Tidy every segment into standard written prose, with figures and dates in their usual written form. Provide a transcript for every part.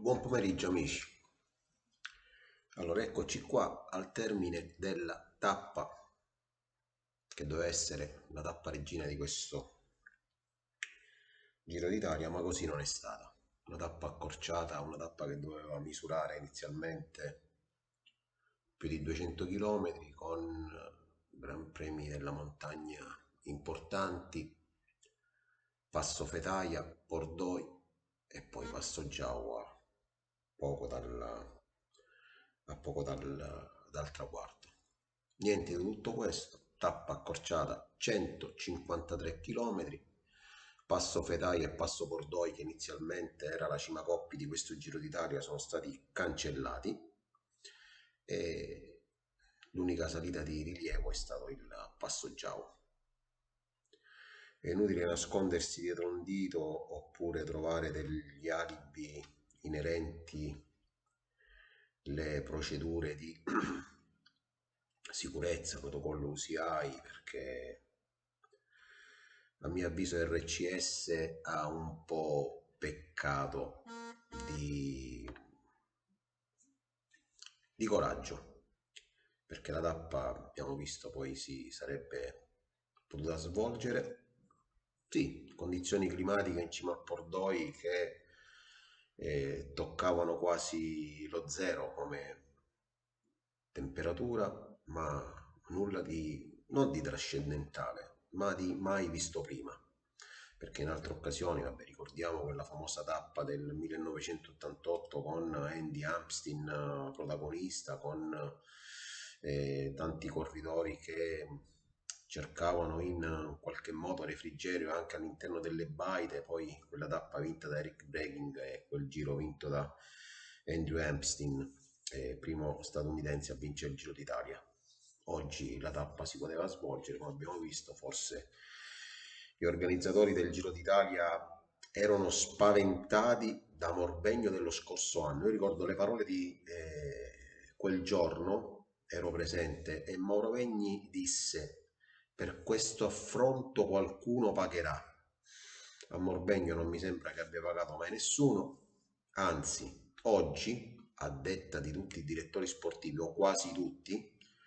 Buon pomeriggio amici. Allora, eccoci qua al termine della tappa che doveva essere la tappa regina di questo Giro d'Italia, ma così non è stata. Una tappa accorciata, una tappa che doveva misurare inizialmente più di 200 km con gran premi della montagna importanti, Passo Fetaia, Pordoi e poi Passo Giaua, poco dal traguardo. Niente di tutto questo, tappa accorciata 153 km, Passo Fetaia e Passo Pordoi, che inizialmente era la cima coppi di questo Giro d'Italia, sono stati cancellati e l'unica salita di rilievo è stato il Passo Giaua. È inutile nascondersi dietro un dito oppure trovare degli alibi inerenti alle procedure di sicurezza, protocollo UCI, perché a mio avviso RCS ha un po' peccato di, di coraggio, perché la tappa abbiamo visto poi si sarebbe potuta svolgere. Sì, condizioni climatiche in cima al Pordoi che toccavano quasi lo zero come temperatura, ma nulla di, non di trascendentale, ma di mai visto prima. Perché in altre occasioni, vabbè, ricordiamo quella famosa tappa del 1988 con Andy Hampstein protagonista, con tanti corridori che cercavano in qualche modo refrigerio anche all'interno delle baite, poi quella tappa vinta da Eric Bregging e quel giro vinto da Andrew Hampstein, primo statunitense a vincere il Giro d'Italia. Oggi la tappa si poteva svolgere, come abbiamo visto, forse gli organizzatori del Giro d'Italia erano spaventati da Morbegno dello scorso anno. Io ricordo le parole di quel giorno, ero presente, e Morovegni disse: per questo affronto qualcuno pagherà. A Morbegno non mi sembra che abbia pagato mai nessuno, anzi, oggi, a detta di tutti i direttori sportivi, o quasi tutti,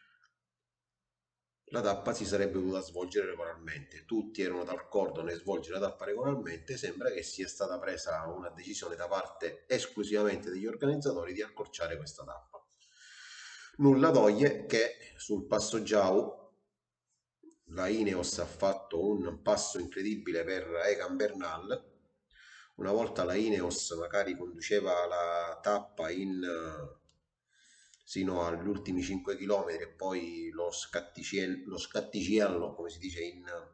la tappa si sarebbe dovuta svolgere regolarmente. Tutti erano d'accordo nel svolgere la tappa regolarmente. Sembra che sia stata presa una decisione da parte esclusivamente degli organizzatori di accorciare questa tappa. Nulla toglie che sul Passo Giau la Ineos ha fatto un passo incredibile per Egan Bernal. Una volta la Ineos magari conduceva la tappa sino agli ultimi 5 km e poi lo scatticiello, come si dice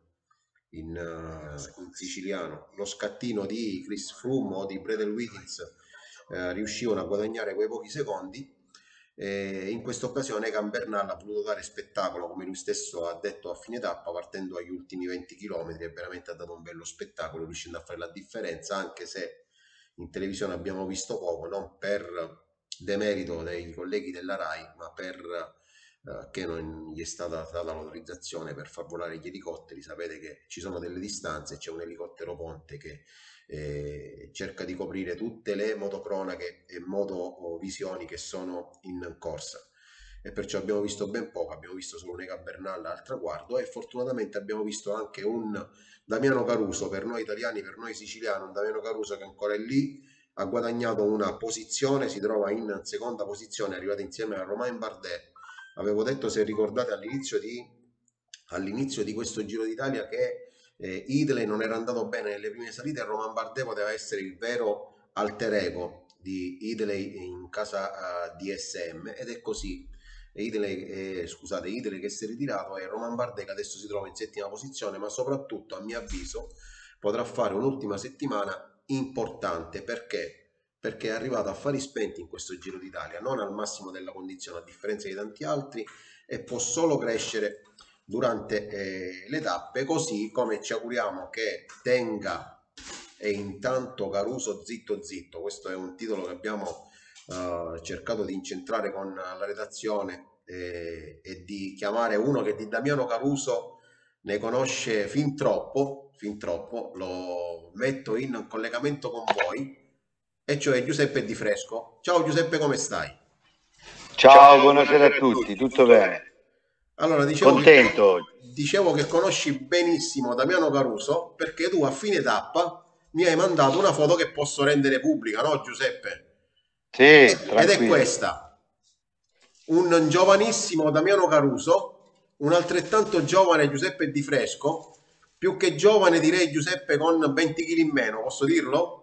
in siciliano, lo scattino di Chris Froome o di Bradley Wiggins riuscivano a guadagnare quei pochi secondi. In questa occasione Egan Bernal ha voluto dare spettacolo, come lui stesso ha detto a fine tappa, partendo agli ultimi 20 km e veramente ha dato un bello spettacolo, riuscendo a fare la differenza, anche se in televisione abbiamo visto poco, non per demerito dei colleghi della RAI, ma per che non gli è stata data l'autorizzazione per far volare gli elicotteri. Sapete che ci sono delle distanze, c'è un elicottero ponte che cerca di coprire tutte le motocronache e motovisioni che sono in corsa, e perciò abbiamo visto ben poco. Abbiamo visto solo un Egan Bernal al traguardo e fortunatamente abbiamo visto anche un Damiano Caruso, per noi italiani, per noi siciliani, un Damiano Caruso che ancora è lì, ha guadagnato una posizione, si trova in seconda posizione, è arrivato insieme a Romain Bardet. Avevo detto, se ricordate, all'inizio di questo Giro d'Italia che Idle non era andato bene nelle prime salite e Romain Bardet poteva essere il vero alter ego di Idley in casa DSM, ed è così. Idle che si è ritirato e Romain Bardet che adesso si trova in settima posizione, ma soprattutto a mio avviso potrà fare un'ultima settimana importante. Perché è arrivato a fari spenti in questo Giro d'Italia, non al massimo della condizione a differenza di tanti altri, e può solo crescere durante le tappe, così come ci auguriamo che tenga. E intanto Caruso zitto zitto, questo è un titolo che abbiamo cercato di incentrare con la redazione, e di chiamare uno che di Damiano Caruso ne conosce fin troppo. Lo metto in collegamento con voi e cioè Giuseppe Di Fresco. Ciao Giuseppe, come stai? Ciao, buonasera a tutti, tutto bene? Allora, Contento. dicevo che conosci benissimo Damiano Caruso perché tu a fine tappa mi hai mandato una foto che posso rendere pubblica, no Giuseppe? Sì, Ed è tranquillo. questa, un giovanissimo Damiano Caruso, un altrettanto giovane Giuseppe Di Fresco, più che giovane direi Giuseppe con 20 kg in meno, posso dirlo?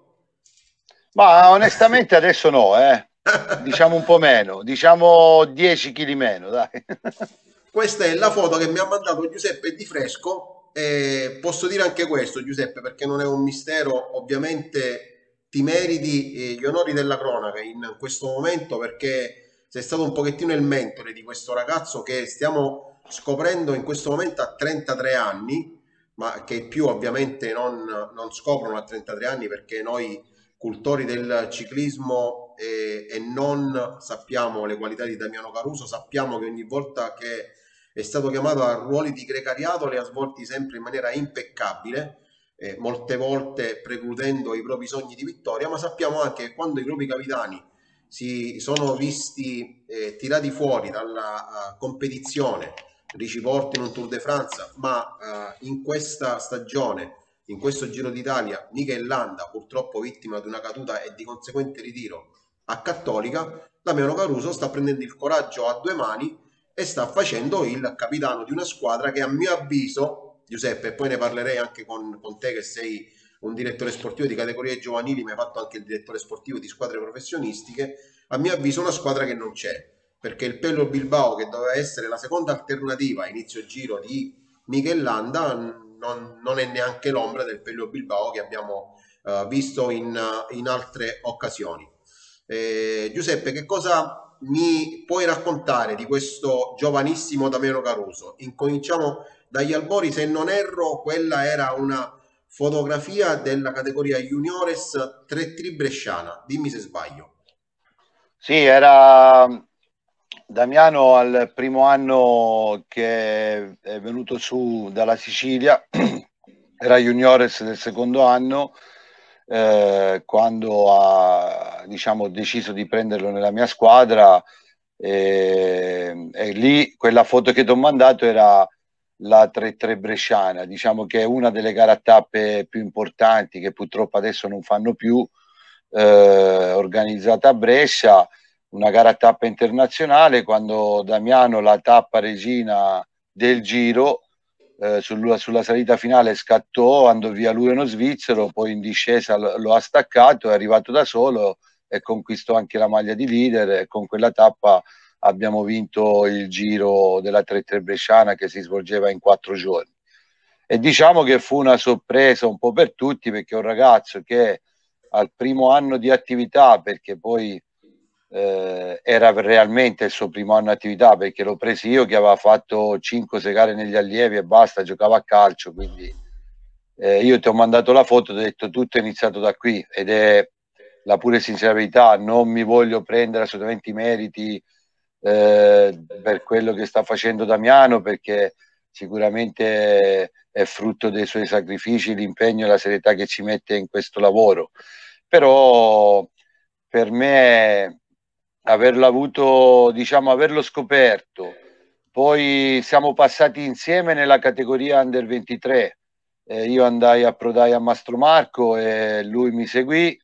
Ma onestamente adesso no, eh. Diciamo un po' meno, diciamo 10 kg meno, dai. Questa è la foto che mi ha mandato Giuseppe Di Fresco e posso dire anche questo, Giuseppe, perché non è un mistero, ovviamente ti meriti gli onori della cronaca in questo momento perché sei stato un pochettino il mentore di questo ragazzo che stiamo scoprendo in questo momento a 33 anni, ma che più ovviamente non scoprono a 33 anni perché noi cultori del ciclismo e non sappiamo le qualità di Damiano Caruso, sappiamo che ogni volta che è stato chiamato a ruoli di grecariato, li ha svolti sempre in maniera impeccabile, molte volte precludendo i propri sogni di vittoria, ma sappiamo anche che quando i propri capitani si sono visti tirati fuori dalla competizione, ci porti in un Tour de France, ma in questa stagione, in questo Giro d'Italia, Mikel Landa, purtroppo vittima di una caduta e di conseguente ritiro a Cattolica, Damiano Caruso sta prendendo il coraggio a due mani e sta facendo il capitano di una squadra che a mio avviso, Giuseppe, e poi ne parlerei anche con te che sei un direttore sportivo di categorie giovanili, ma hai fatto anche il direttore sportivo di squadre professionistiche, a mio avviso è una squadra che non c'è, perché il Pello Bilbao, che doveva essere la seconda alternativa a inizio giro di Mikel Landa, non è neanche l'ombra del Pello Bilbao che abbiamo visto in altre occasioni. Giuseppe, che cosa mi puoi raccontare di questo giovanissimo Damiano Caruso? Incominciamo dagli albori, se non erro, quella era una fotografia della categoria Juniores 3 Bresciana, dimmi se sbaglio. Sì, era Damiano al primo anno che è venuto su dalla Sicilia, era juniores del secondo anno, quando ha, diciamo, deciso di prenderlo nella mia squadra e lì quella foto che ti ho mandato era la 3-3 bresciana, diciamo che è una delle gare a tappe più importanti che purtroppo adesso non fanno più, organizzata a Brescia, una gara a tappa internazionale, quando Damiano, la tappa regina del Giro, sulla salita finale scattò, andò via lui uno svizzero, poi in discesa lo ha staccato, è arrivato da solo e conquistò anche la maglia di leader e con quella tappa abbiamo vinto il Giro della 3-3 bresciana che si svolgeva in 4 giorni. E diciamo che fu una sorpresa un po' per tutti perché è un ragazzo che al primo anno di attività, perché poi era realmente il suo primo anno di attività, perché l'ho preso io che aveva fatto 5-6 gare negli allievi e basta, giocava a calcio, quindi io ti ho mandato la foto, ti ho detto tutto è iniziato da qui ed è la pura sincera verità, non mi voglio prendere assolutamente i meriti per quello che sta facendo Damiano, perché sicuramente è frutto dei suoi sacrifici, l'impegno e la serietà che ci mette in questo lavoro. Però per me averlo avuto, diciamo, averlo scoperto, poi siamo passati insieme nella categoria Under 23. Io approdai a Mastromarco e lui mi seguì,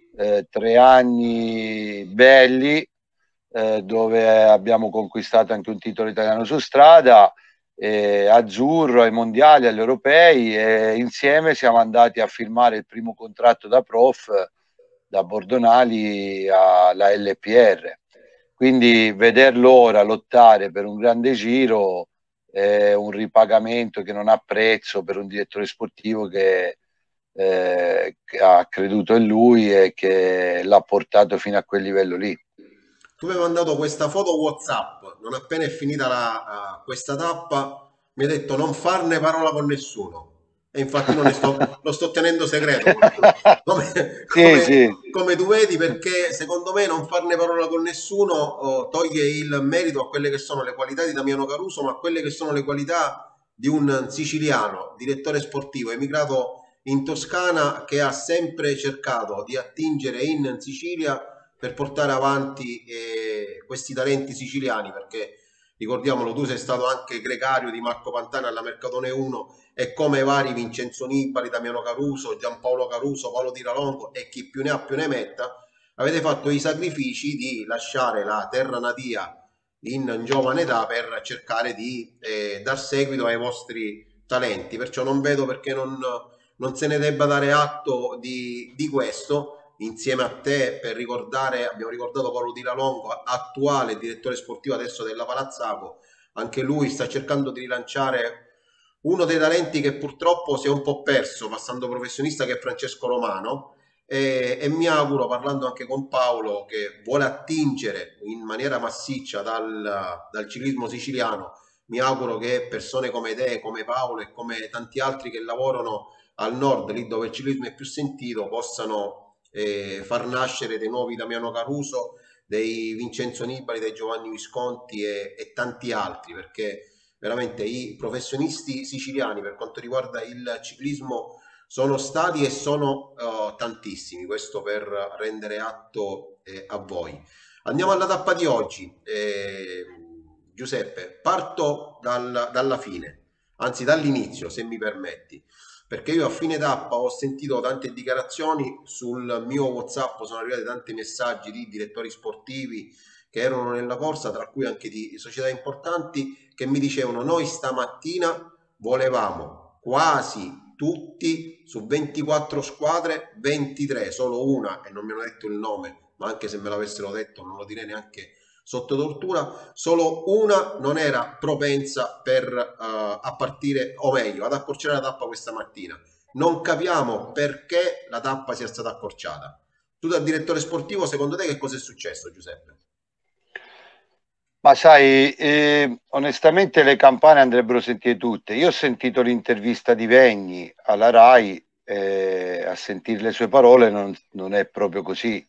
3 anni belli, dove abbiamo conquistato anche un titolo italiano su strada, azzurro ai mondiali, agli europei, e insieme siamo andati a firmare il primo contratto da prof da Bordonali alla LPR. Quindi vederlo ora lottare per un grande giro è un ripagamento che non ha prezzo per un direttore sportivo che ha creduto in lui e che l'ha portato fino a quel livello lì. Tu mi hai mandato questa foto WhatsApp, non appena è finita questa tappa, mi hai detto non farne parola con nessuno. E infatti non ne lo sto tenendo segreto, come, Sì, sì. come tu vedi, perché secondo me non farne parola con nessuno toglie il merito a quelle che sono le qualità di Damiano Caruso, ma a quelle che sono le qualità di un siciliano, direttore sportivo, emigrato in Toscana che ha sempre cercato di attingere in Sicilia per portare avanti questi talenti siciliani, perché ricordiamolo, tu sei stato anche gregario di Marco Pantana alla Mercatone 1 e come vari Vincenzo Nibali, Damiano Caruso, Giampaolo Caruso, Paolo Tiralongo e chi più ne ha più ne metta, avete fatto i sacrifici di lasciare la terra natia in giovane età per cercare di dar seguito ai vostri talenti. Perciò non vedo perché non se ne debba dare atto di questo. Insieme a te, per ricordare, abbiamo ricordato Paolo Di Lalongo, attuale direttore sportivo adesso della Palazzaco, anche lui sta cercando di rilanciare uno dei talenti che purtroppo si è un po' perso passando professionista, che è Francesco Romano, e mi auguro, parlando anche con Paolo, che vuole attingere in maniera massiccia dal ciclismo siciliano, mi auguro che persone come te, come Paolo e come tanti altri che lavorano al nord, lì dove il ciclismo è più sentito, possano far nascere dei nuovi Damiano Caruso, dei Vincenzo Nibali, dei Giovanni Visconti e tanti altri, perché veramente i professionisti siciliani per quanto riguarda il ciclismo sono stati e sono tantissimi, questo per rendere atto a voi. Andiamo alla tappa di oggi. Giuseppe, parto dalla fine, anzi dall'inizio, se mi permetti, perché io a fine tappa ho sentito tante dichiarazioni sul mio WhatsApp, sono arrivati tanti messaggi di direttori sportivi che erano nella corsa, tra cui anche di società importanti, che mi dicevano: noi stamattina volevamo quasi tutti su 24 squadre, 23, solo una, e non mi hanno detto il nome, ma anche se me l'avessero detto non lo direi neanche sotto tortura, solo una non era propensa a partire, o meglio, ad accorciare la tappa questa mattina. Non capiamo perché la tappa sia stata accorciata. Tu da direttore sportivo, secondo te che cosa è successo, Giuseppe? Ma sai, onestamente le campane andrebbero sentite tutte. Io ho sentito l'intervista di Vegni alla Rai, a sentire le sue parole non è proprio così.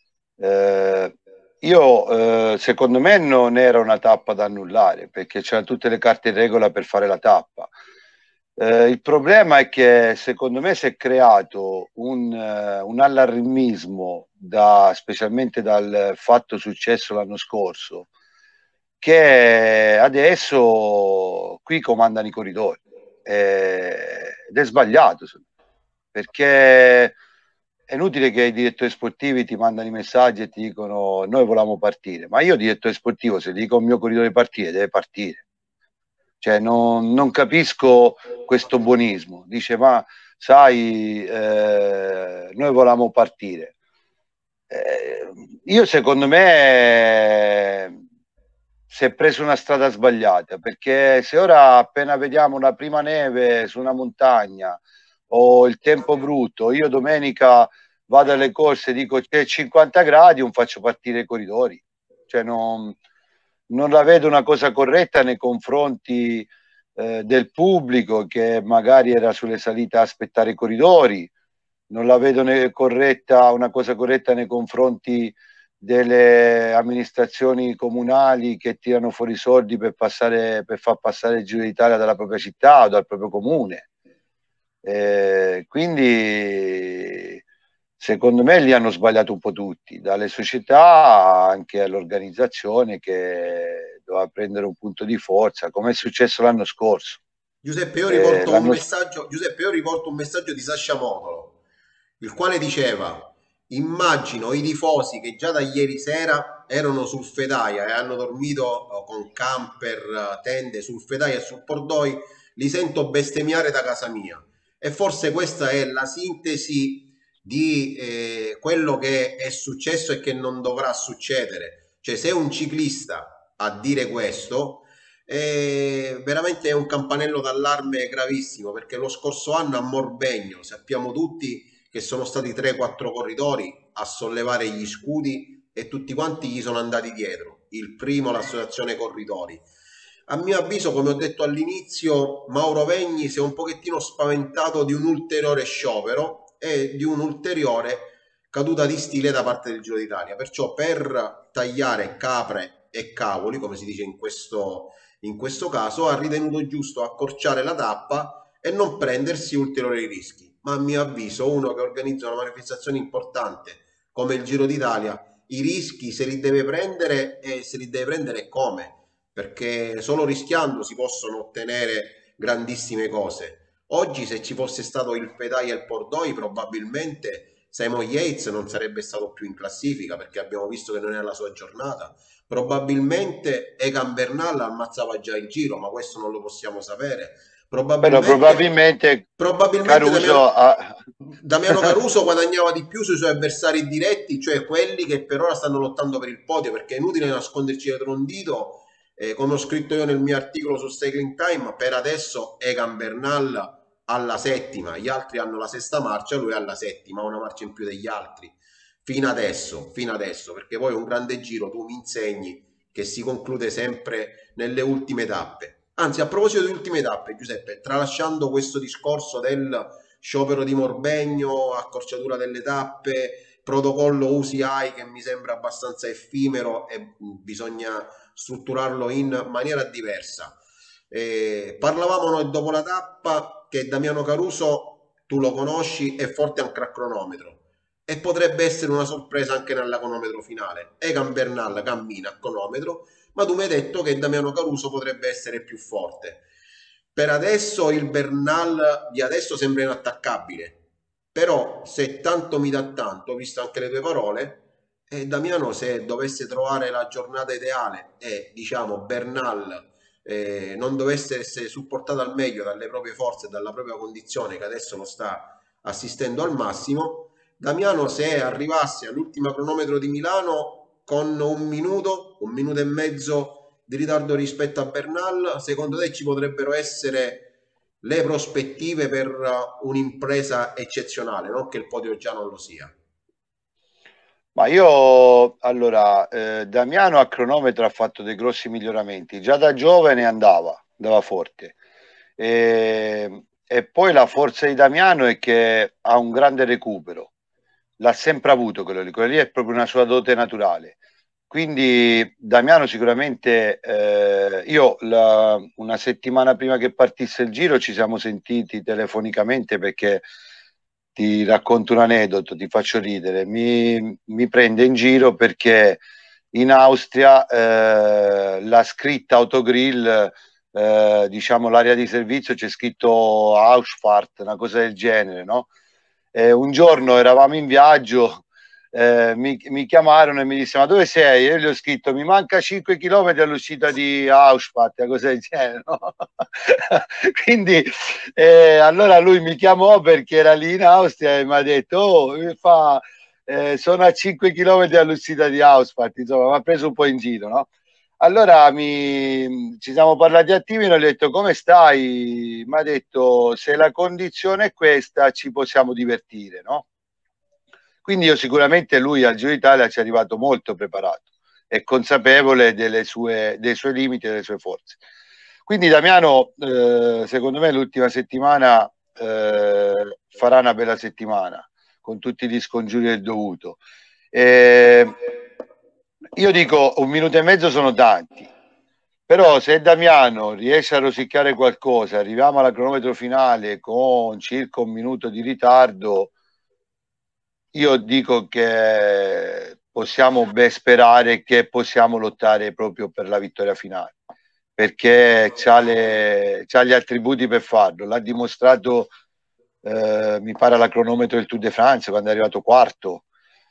Secondo me non era una tappa da annullare, perché c'erano tutte le carte in regola per fare la tappa. Il problema è che secondo me si è creato un allarmismo, specialmente dal fatto successo l'anno scorso, che adesso qui comandano i corridori, ed è sbagliato, perché è inutile che i direttori sportivi ti mandano i messaggi e ti dicono noi volevamo partire, ma io direttore sportivo, se dico al mio corridore di partire, deve partire. Cioè non capisco questo buonismo. Dice, ma sai, noi volevamo partire. Io secondo me si è preso una strada sbagliata, perché se ora appena vediamo una prima neve su una montagna o il tempo brutto, io domenica vado alle corse e dico c'è 50 gradi, non faccio partire i corridori. Cioè non la vedo una cosa corretta nei confronti del pubblico che magari era sulle salite a aspettare i corridori, non la vedo una cosa corretta nei confronti delle amministrazioni comunali che tirano fuori i soldi per far passare il Giro d'Italia dalla propria città o dal proprio comune. Quindi secondo me li hanno sbagliato un po' tutti, dalle società anche all'organizzazione, che doveva prendere un punto di forza, come è successo l'anno scorso. Giuseppe, Giuseppe, io riporto un messaggio di Sasha Modolo, il quale diceva: immagino i tifosi che già da ieri sera erano sul Fedaia e hanno dormito con camper, tende sul Fedaia e sul Pordoi, li sento bestemmiare da casa mia. E forse questa è la sintesi di quello che è successo e che non dovrà succedere. Cioè, se un ciclista a dire questo, veramente è un campanello d'allarme gravissimo, perché lo scorso anno a Morbegno sappiamo tutti che sono stati 3-4 corridori a sollevare gli scudi e tutti quanti gli sono andati dietro. Il primo, l'associazione corridori. A mio avviso, come ho detto all'inizio, Mauro Vegni si è un pochettino spaventato di un ulteriore sciopero e di un'ulteriore caduta di stile da parte del Giro d'Italia. Perciò, per tagliare capre e cavoli, come si dice in questo caso, ha ritenuto giusto accorciare la tappa e non prendersi ulteriori rischi. ma a mio avviso uno che organizza una manifestazione importante come il Giro d'Italia, i rischi se li deve prendere e se li deve prendere come? Perché solo rischiando si possono ottenere grandissime cose. Oggi se ci fosse stato il Pedai e il Pordoi probabilmente Simon Yates non sarebbe stato più in classifica perché abbiamo visto che non era la sua giornata. Probabilmente Egan Bernal ammazzava già il giro, ma questo non lo possiamo sapere. Però Probabilmente, probabilmente probabilmente Caruso ha... Damiano Caruso guadagnava di più sui suoi avversari diretti, cioè quelli che per ora stanno lottando per il podio, perché è inutile nasconderci dietro un dito. Come ho scritto io nel mio articolo su Cycling Time, per adesso Egan Bernal alla settima, gli altri hanno la sesta marcia, lui alla settima, una marcia in più degli altri. Fino adesso, perché poi un grande giro tu mi insegni che si conclude sempre nelle ultime tappe. Anzi, a proposito di ultime tappe, Giuseppe, tralasciando questo discorso del sciopero di Morbegno, accorciatura delle tappe, protocollo UCI che mi sembra abbastanza effimero e bisogna strutturarlo in maniera diversa. Parlavamo noi dopo la tappa che Damiano Caruso, tu lo conosci, è forte anche a cronometro e potrebbe essere una sorpresa anche nella cronometro finale. Egan Bernal cammina a cronometro, ma tu mi hai detto che Damiano Caruso potrebbe essere più forte. Per adesso il Bernal di adesso sembra inattaccabile, però se tanto mi dà tanto, visto anche le tue parole, Damiano se dovesse trovare la giornata ideale e diciamo Bernal non dovesse essere supportato al meglio dalle proprie forze e dalla propria condizione che adesso lo sta assistendo al massimo, Damiano se arrivasse all'ultima cronometro di Milano con un minuto e mezzo di ritardo rispetto a Bernal, secondo te ci potrebbero essere le prospettive per un'impresa eccezionale, non che il podio già non lo sia? Ma io, allora, Damiano a cronometro ha fatto dei grossi miglioramenti, già da giovane andava forte. E poi la forza di Damiano è che ha un grande recupero, l'ha sempre avuto quello lì è proprio una sua dote naturale. Quindi Damiano sicuramente, una settimana prima che partisse il giro ci siamo sentiti telefonicamente perché ti racconto un aneddoto, ti faccio ridere. Mi prende in giro perché in Austria la scritta autogrill, diciamo l'area di servizio, c'è scritto Ausfahrt, una cosa del genere, no? Un giorno eravamo in viaggio, mi chiamarono e mi dissero: ma dove sei? Io gli ho scritto: mi manca 5 km all'uscita di Auschwitz, cosa del genere, no? Quindi allora lui mi chiamò perché era lì in Austria e mi ha detto: oh, sono a 5 km all'uscita di Auschwitz, insomma mi ha preso un po' in giro, no? Allora ci siamo parlati attivi e ho detto: come stai? Mi ha detto: se la condizione è questa ci possiamo divertire, no? Quindi io sicuramente lui al Giro d'Italia ci è arrivato molto preparato e consapevole dei suoi limiti e delle sue forze. Quindi Damiano, secondo me l'ultima settimana farà una bella settimana con tutti gli scongiuri del dovuto. Io dico 1 minuto e mezzo sono tanti, però se Damiano riesce a rosicchiare qualcosa, arriviamo alla cronometro finale con circa 1 minuto di ritardo, io dico che possiamo ben sperare che possiamo lottare proprio per la vittoria finale, perché c'ha gli attributi per farlo. L'ha dimostrato, mi pare, alla cronometro del Tour de France, quando è arrivato quarto.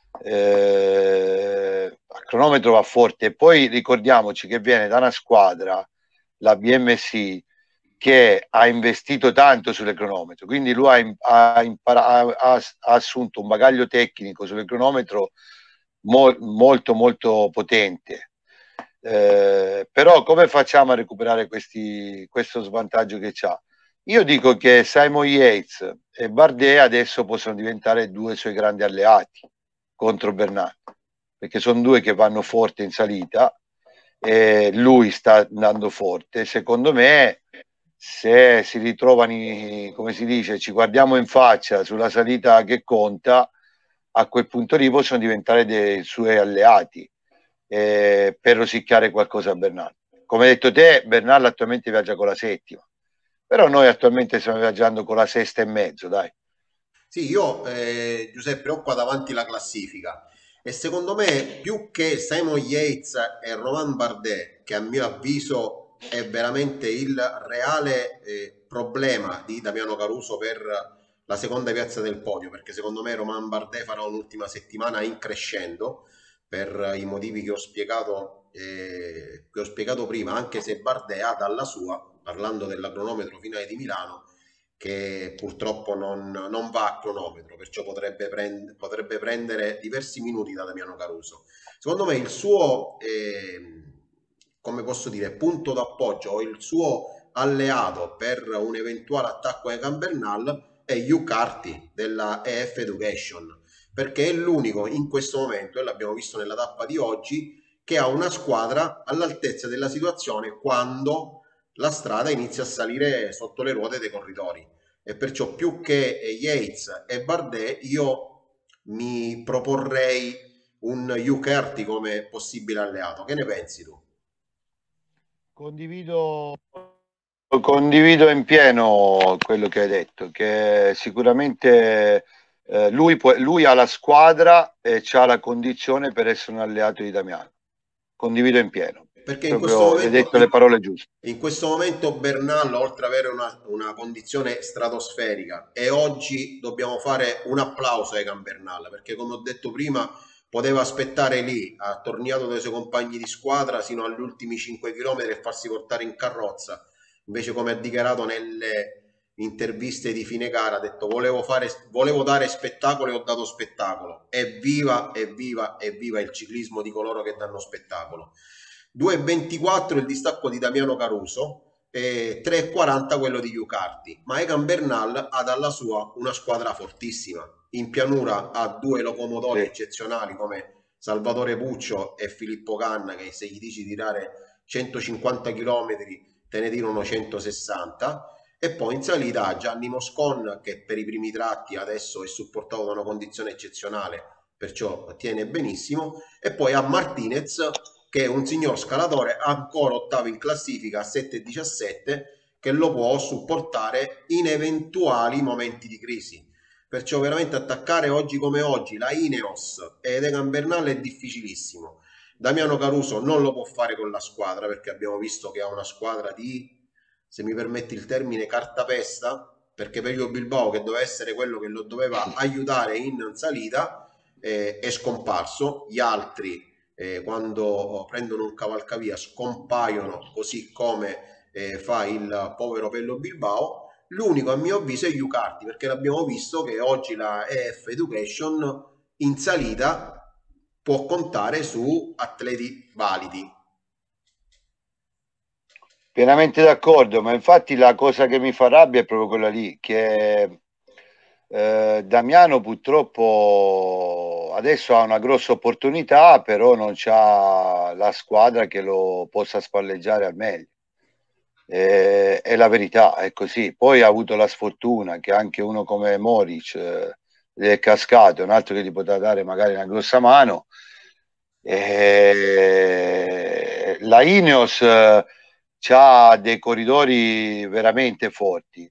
A cronometro va forte. E poi ricordiamoci che viene da una squadra, la BMC, che ha investito tanto sulle cronometro, quindi lui ha assunto un bagaglio tecnico sulle cronometro molto molto potente. Però come facciamo a recuperare questo svantaggio che c'ha? Io dico che Simon Yates e Bardet adesso possono diventare due suoi grandi alleati contro Bernal, perché sono due che vanno forte in salita e lui sta andando forte. Secondo me, se si ritrovano, come si dice, ci guardiamo in faccia sulla salita che conta, a quel punto lì possono diventare dei suoi alleati per rosicchiare qualcosa a Bernal. Come hai detto te, Bernal attualmente viaggia con la settima, però noi attualmente stiamo viaggiando con la sesta e mezzo, dai. Sì, io Giuseppe ho qua davanti la classifica e secondo me più che Simon Yates e Romain Bardet, che a mio avviso è veramente il reale problema di Damiano Caruso per la seconda piazza del podio, perché secondo me Romain Bardet farà un'ultima settimana in crescendo per i motivi che ho spiegato prima, anche se Bardet ha dalla sua, parlando della cronometro finale di Milano, che purtroppo non va a cronometro, perciò potrebbe prendere diversi minuti da Damiano Caruso. Secondo me il suo, come posso dire, punto d'appoggio o il suo alleato per un eventuale attacco ai Gambernal è Hugh Carty della EF Education, perché è l'unico in questo momento, e l'abbiamo visto nella tappa di oggi, che ha una squadra all'altezza della situazione quando la strada inizia a salire sotto le ruote dei corridori e perciò più che Yates e Bardet io mi proporrei un Hugh Carty come possibile alleato. Che ne pensi tu? Condivido, condivido in pieno quello che hai detto, che sicuramente lui ha la squadra e ha la condizione per essere un alleato di Damiano. Condivido in pieno, Perché proprio hai detto le parole giuste. in questo momento Bernal, oltre ad avere una condizione stratosferica, e oggi dobbiamo fare un applauso ai Gambernal, perché come ho detto prima, poteva aspettare lì, attorniato dai suoi compagni di squadra, sino agli ultimi 5 km e farsi portare in carrozza. Invece, come ha dichiarato nelle interviste di fine gara, ha detto volevo dare spettacolo e ho dato spettacolo. Evviva, evviva, evviva il ciclismo di coloro che danno spettacolo. 2,24 il distacco di Damiano Caruso e 3,40 quello di Iucardi, ma Egan Bernal ha dalla sua una squadra fortissima. In pianura ha due locomotori Sì. eccezionali come Salvatore Puccio e Filippo Ganna, che se gli dici tirare 150 km te ne tirano 160, e poi in salita ha Gianni Moscon che per i primi tratti adesso è supportato da una condizione eccezionale, perciò tiene benissimo, e poi a Martinez che è un signor scalatore ancora ottavo in classifica a 7,17 che lo può supportare in eventuali momenti di crisi. Perciò veramente attaccare oggi come oggi la Ineos ed Egan Bernal è difficilissimo. Damiano Caruso non lo può fare con la squadra perché abbiamo visto che ha una squadra di, se mi permetti il termine, cartapesta, perché Pelio Bilbao, che doveva essere quello che lo doveva aiutare in salita, è scomparso. Gli altri quando prendono un cavalcavia scompaiono così come fa il povero Pello Bilbao. L'unico a mio avviso è Iucardi, perché l'abbiamo visto che oggi la EF Education in salita può contare su atleti validi. Pienamente d'accordo, ma infatti la cosa che mi fa rabbia è proprio quella lì, che Damiano purtroppo adesso ha una grossa opportunità, però non c'ha la squadra che lo possa spalleggiare al meglio. È la verità, è così. Poi ha avuto la sfortuna che anche uno come Moric gli è cascato, un altro che gli poteva dare magari una grossa mano. La Ineos ha dei corridori veramente forti.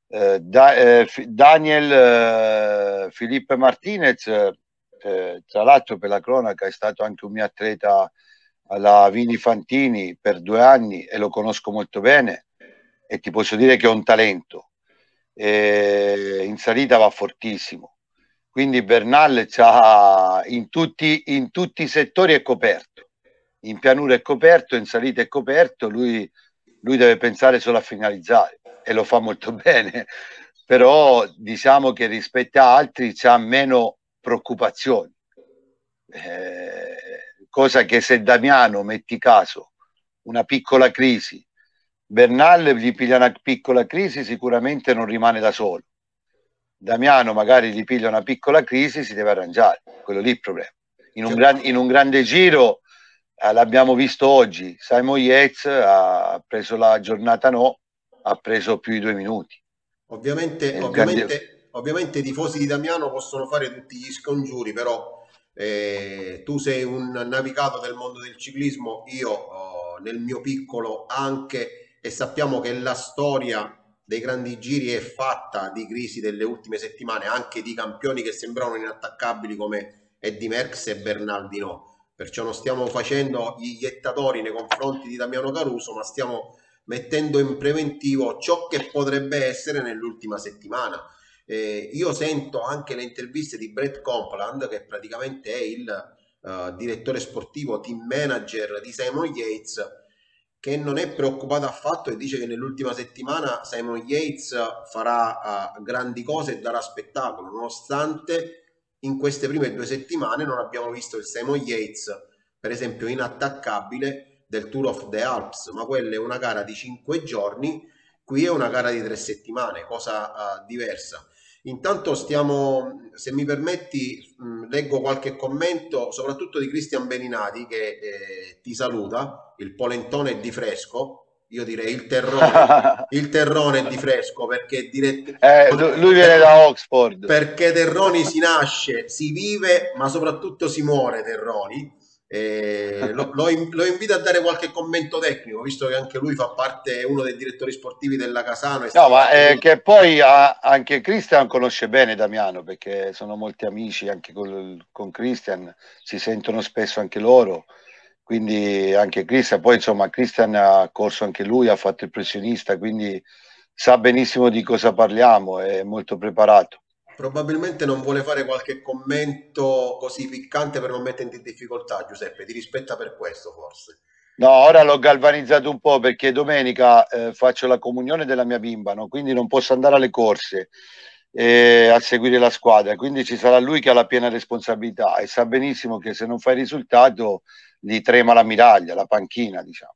Daniel Felipe Martinez, tra l'altro per la cronaca è stato anche un mio atleta alla Vini Fantini per 2 anni e lo conosco molto bene e ti posso dire che è un talento. In salita va fortissimo. Quindi Bernal in tutti i settori è coperto. In pianura è coperto, in salita è coperto, lui deve pensare solo a finalizzare e lo fa molto bene, però diciamo che rispetto a altri c'ha meno preoccupazioni, cosa che se Damiano, metti caso, una piccola crisi, Bernal gli piglia una piccola crisi, sicuramente non rimane da solo. Damiano magari gli piglia una piccola crisi, si deve arrangiare, quello lì è il problema. In un grande giro l'abbiamo visto oggi, Simon Yates ha preso la giornata no, ha preso più di 2 minuti. Ovviamente i tifosi di Damiano possono fare tutti gli scongiuri, però tu sei un navigato del mondo del ciclismo, io nel mio piccolo anche, e sappiamo che la storia dei grandi giri è fatta di crisi delle ultime settimane, anche di campioni che sembravano inattaccabili come Eddie Merckx e Bernaldi no. Perciò non stiamo facendo gli iettatori nei confronti di Damiano Caruso, ma stiamo mettendo in preventivo ciò che potrebbe essere nell'ultima settimana. Io sento anche le interviste di Brett Copeland, che praticamente è il direttore sportivo, team manager di Simon Yates, che non è preoccupato affatto e dice che nell'ultima settimana Simon Yates farà grandi cose e darà spettacolo, nonostante in queste prime 2 settimane non abbiamo visto il Simon Yates, per esempio, inattaccabile del Tour of the Alps, ma quella è una gara di 5 giorni, qui è una gara di 3 settimane, cosa diversa. Intanto stiamo, se mi permetti, leggo qualche commento, soprattutto di Cristian Beninati che ti saluta, il polentone è di fresco, io direi il terrone è di fresco perché lui viene da Oxford. Perché Terroni si nasce, si vive, ma soprattutto si muore Terroni. Lo invito a dare qualche commento tecnico, visto che anche lui fa parte, è uno dei direttori sportivi della Casano. No, ma che poi anche Christian conosce bene Damiano, perché sono molti amici anche con Christian, si sentono spesso anche loro, quindi anche Christian, poi insomma Christian ha corso anche lui, ha fatto il professionista, quindi sa benissimo di cosa parliamo, è molto preparato. Probabilmente non vuole fare qualche commento così piccante per non metterti in difficoltà, Giuseppe, ti rispetta per questo forse. No, ora l'ho galvanizzato un po' perché domenica faccio la comunione della mia bimba, no? Quindi non posso andare alle corse a seguire la squadra, quindi ci sarà lui che ha la piena responsabilità e sa benissimo che se non fa il risultato gli trema la miraglia, la panchina, diciamo.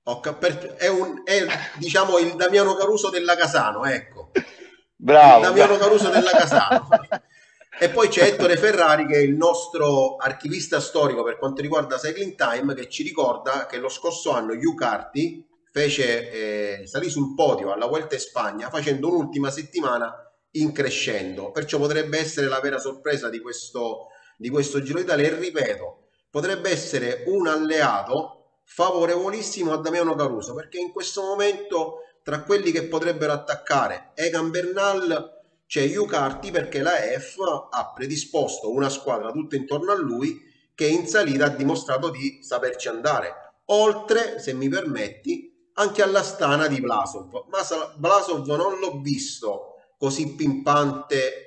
È diciamo il Damiano Caruso della Casano, ecco. Il Bravo, Damiano Caruso della Casano. E poi c'è Ettore Ferrari che è il nostro archivista storico per quanto riguarda Cycling Time, che ci ricorda che lo scorso anno Hugh Carty salì sul podio alla Vuelta in Spagna facendo un'ultima settimana in crescendo, perciò potrebbe essere la vera sorpresa di questo Giro d'Italia e ripeto, potrebbe essere un alleato favorevolissimo a Damiano Caruso, perché in questo momento tra quelli che potrebbero attaccare Egan Bernal c'è Hugh Carty, perché la EF ha predisposto una squadra tutta intorno a lui che in salita ha dimostrato di saperci andare, oltre, se mi permetti, anche all'Astana di Vlasov, ma Vlasov non l'ho visto così pimpante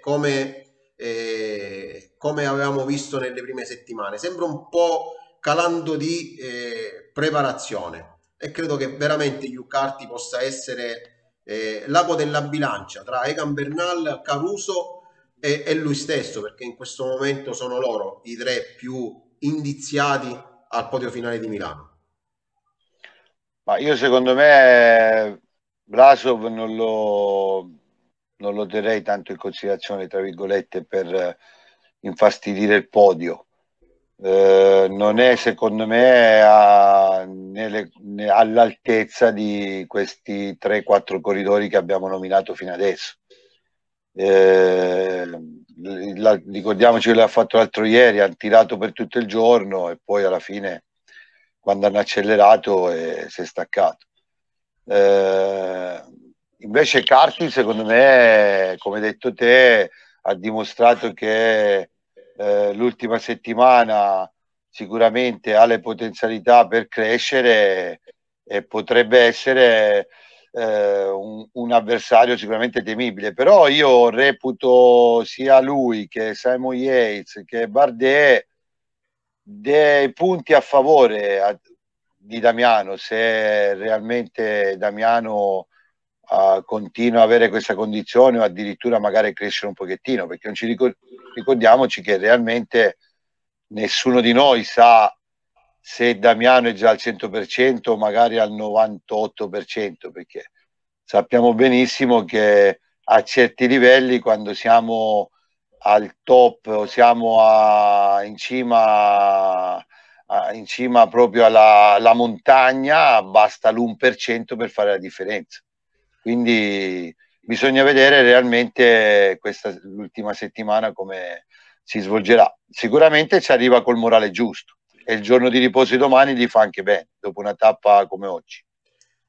come avevamo visto nelle prime settimane, sembra un po' calando di preparazione e credo che veramente Hugh Carty possa essere l'ago della bilancia tra Egan Bernal, Caruso e lui stesso, perché in questo momento sono loro i tre più indiziati al podio finale di Milano. Ma io secondo me Vlasov non lo terrei tanto in considerazione, tra virgolette, per infastidire il podio. Non è secondo me all'altezza di questi 3-4 corridori che abbiamo nominato fino adesso. Ricordiamoci che l'ha fatto l'altro ieri, ha tirato per tutto il giorno e poi alla fine quando hanno accelerato si è staccato. Invece Carty secondo me, come hai detto te, ha dimostrato che l'ultima settimana sicuramente ha le potenzialità per crescere e potrebbe essere un avversario sicuramente temibile, però io reputo sia lui che Simon Yates che Bardet dei punti a favore di Damiano, se realmente Damiano continua a avere questa condizione o addirittura magari crescere un pochettino, perché non ricordiamoci che realmente nessuno di noi sa se Damiano è già al 100% o magari al 98%, perché sappiamo benissimo che a certi livelli, quando siamo al top o siamo in cima proprio alla montagna, basta l'1% per fare la differenza. Quindi bisogna vedere realmente l'ultima settimana come si svolgerà. Sicuramente ci arriva col morale giusto e il giorno di riposo di domani gli fa anche bene, dopo una tappa come oggi.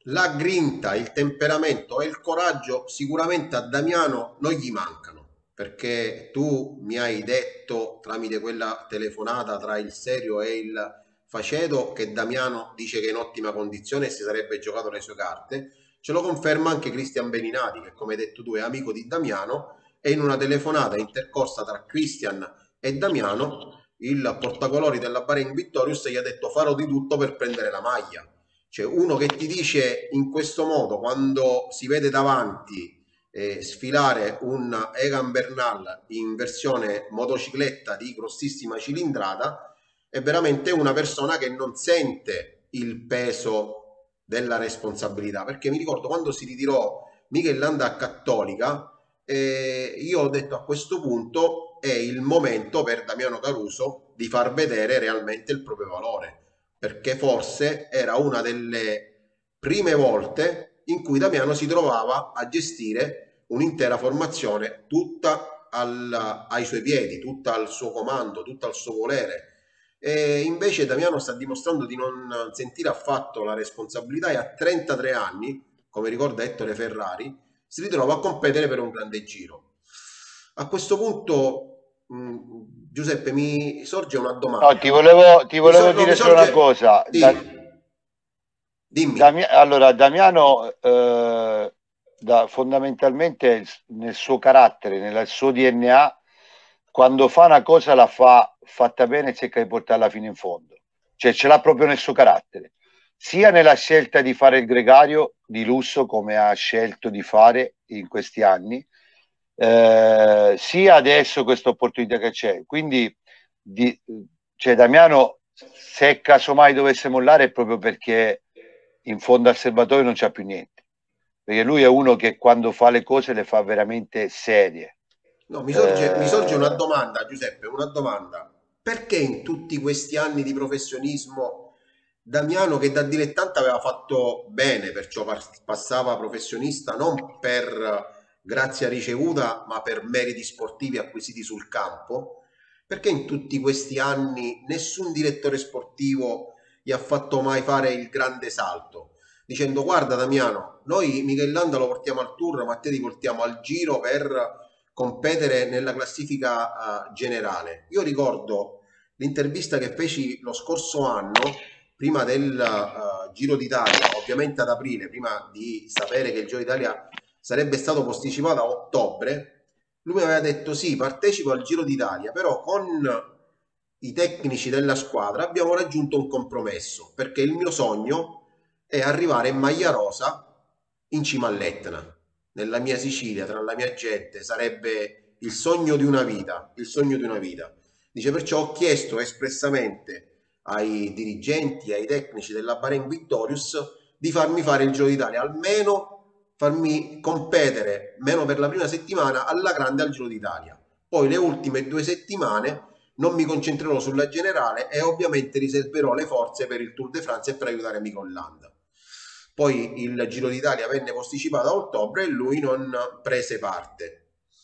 la grinta, il temperamento e il coraggio sicuramente a Damiano non gli mancano, perché tu mi hai detto tramite quella telefonata tra il serio e il faceto che Damiano dice che è in ottima condizione e si sarebbe giocato le sue carte. Ce lo conferma anche Cristian Beninati, che come hai detto tu è amico di Damiano, e in una telefonata intercorsa tra Cristian e Damiano, il portacolori della Bahrain Victorious gli ha detto farò di tutto per prendere la maglia. Cioè uno che ti dice in questo modo quando si vede davanti sfilare un Egan Bernal in versione motocicletta di grossissima cilindrata è veramente una persona che non sente il peso della responsabilità, perché mi ricordo quando si ritirò Mikel Landa a Cattolica, io ho detto a questo punto è il momento per Damiano Caruso di far vedere realmente il proprio valore, perché forse era una delle prime volte in cui Damiano si trovava a gestire un'intera formazione tutta ai suoi piedi, tutta al suo comando, tutta al suo volere. E invece Damiano sta dimostrando di non sentire affatto la responsabilità e a 33 anni, come ricorda Ettore Ferrari, si ritrova a competere per un grande giro. A questo punto, Giuseppe, mi sorge una No, domanda. ti Mi, volevo no, mi dire solo una sorge... cosa. Sì, dimmi. Allora, Damiano, fondamentalmente nel suo carattere, nel suo DNA, quando fa una cosa la fa fatta bene e cerca di portarla fino in fondo. Cioè ce l'ha proprio nel suo carattere. Sia nella scelta di fare il gregario di lusso, come ha scelto di fare in questi anni, sia adesso questa opportunità che c'è. Quindi, di, cioè Damiano, se casomai dovesse mollare è proprio perché in fondo al serbatoio non c'è più niente, perché lui è uno che quando fa le cose le fa veramente serie. No, mi sorge una domanda, Giuseppe, una domanda. Perché in tutti questi anni di professionismo Damiano, che da dilettante aveva fatto bene, perciò passava professionista non per grazia ricevuta, ma per meriti sportivi acquisiti sul campo, perché in tutti questi anni nessun direttore sportivo gli ha fatto mai fare il grande salto? Dicendo guarda Damiano, noi Michelanda lo portiamo al tour, ma te ti portiamo al giro per competere nella classifica generale. Io ricordo l'intervista che feci lo scorso anno, prima del Giro d'Italia, ovviamente ad aprile, prima di sapere che il Giro d'Italia sarebbe stato posticipato a ottobre. Lui mi aveva detto sì, partecipo al Giro d'Italia, però con i tecnici della squadra abbiamo raggiunto un compromesso, perché il mio sogno è arrivare in maglia rosa in cima all'Etna, nella mia Sicilia, tra la mia gente, sarebbe il sogno di una vita, il sogno di una vita. Dice, perciò ho chiesto espressamente ai dirigenti, ai tecnici della Bahrain Victorious di farmi fare il Giro d'Italia, almeno farmi competere, meno per la prima settimana, alla grande al Giro d'Italia. Poi le ultime 2 settimane non mi concentrerò sulla generale e ovviamente riserverò le forze per il Tour de France e per aiutare amico Hollanda. Poi il Giro d'Italia venne posticipato a ottobre e lui non prese parte.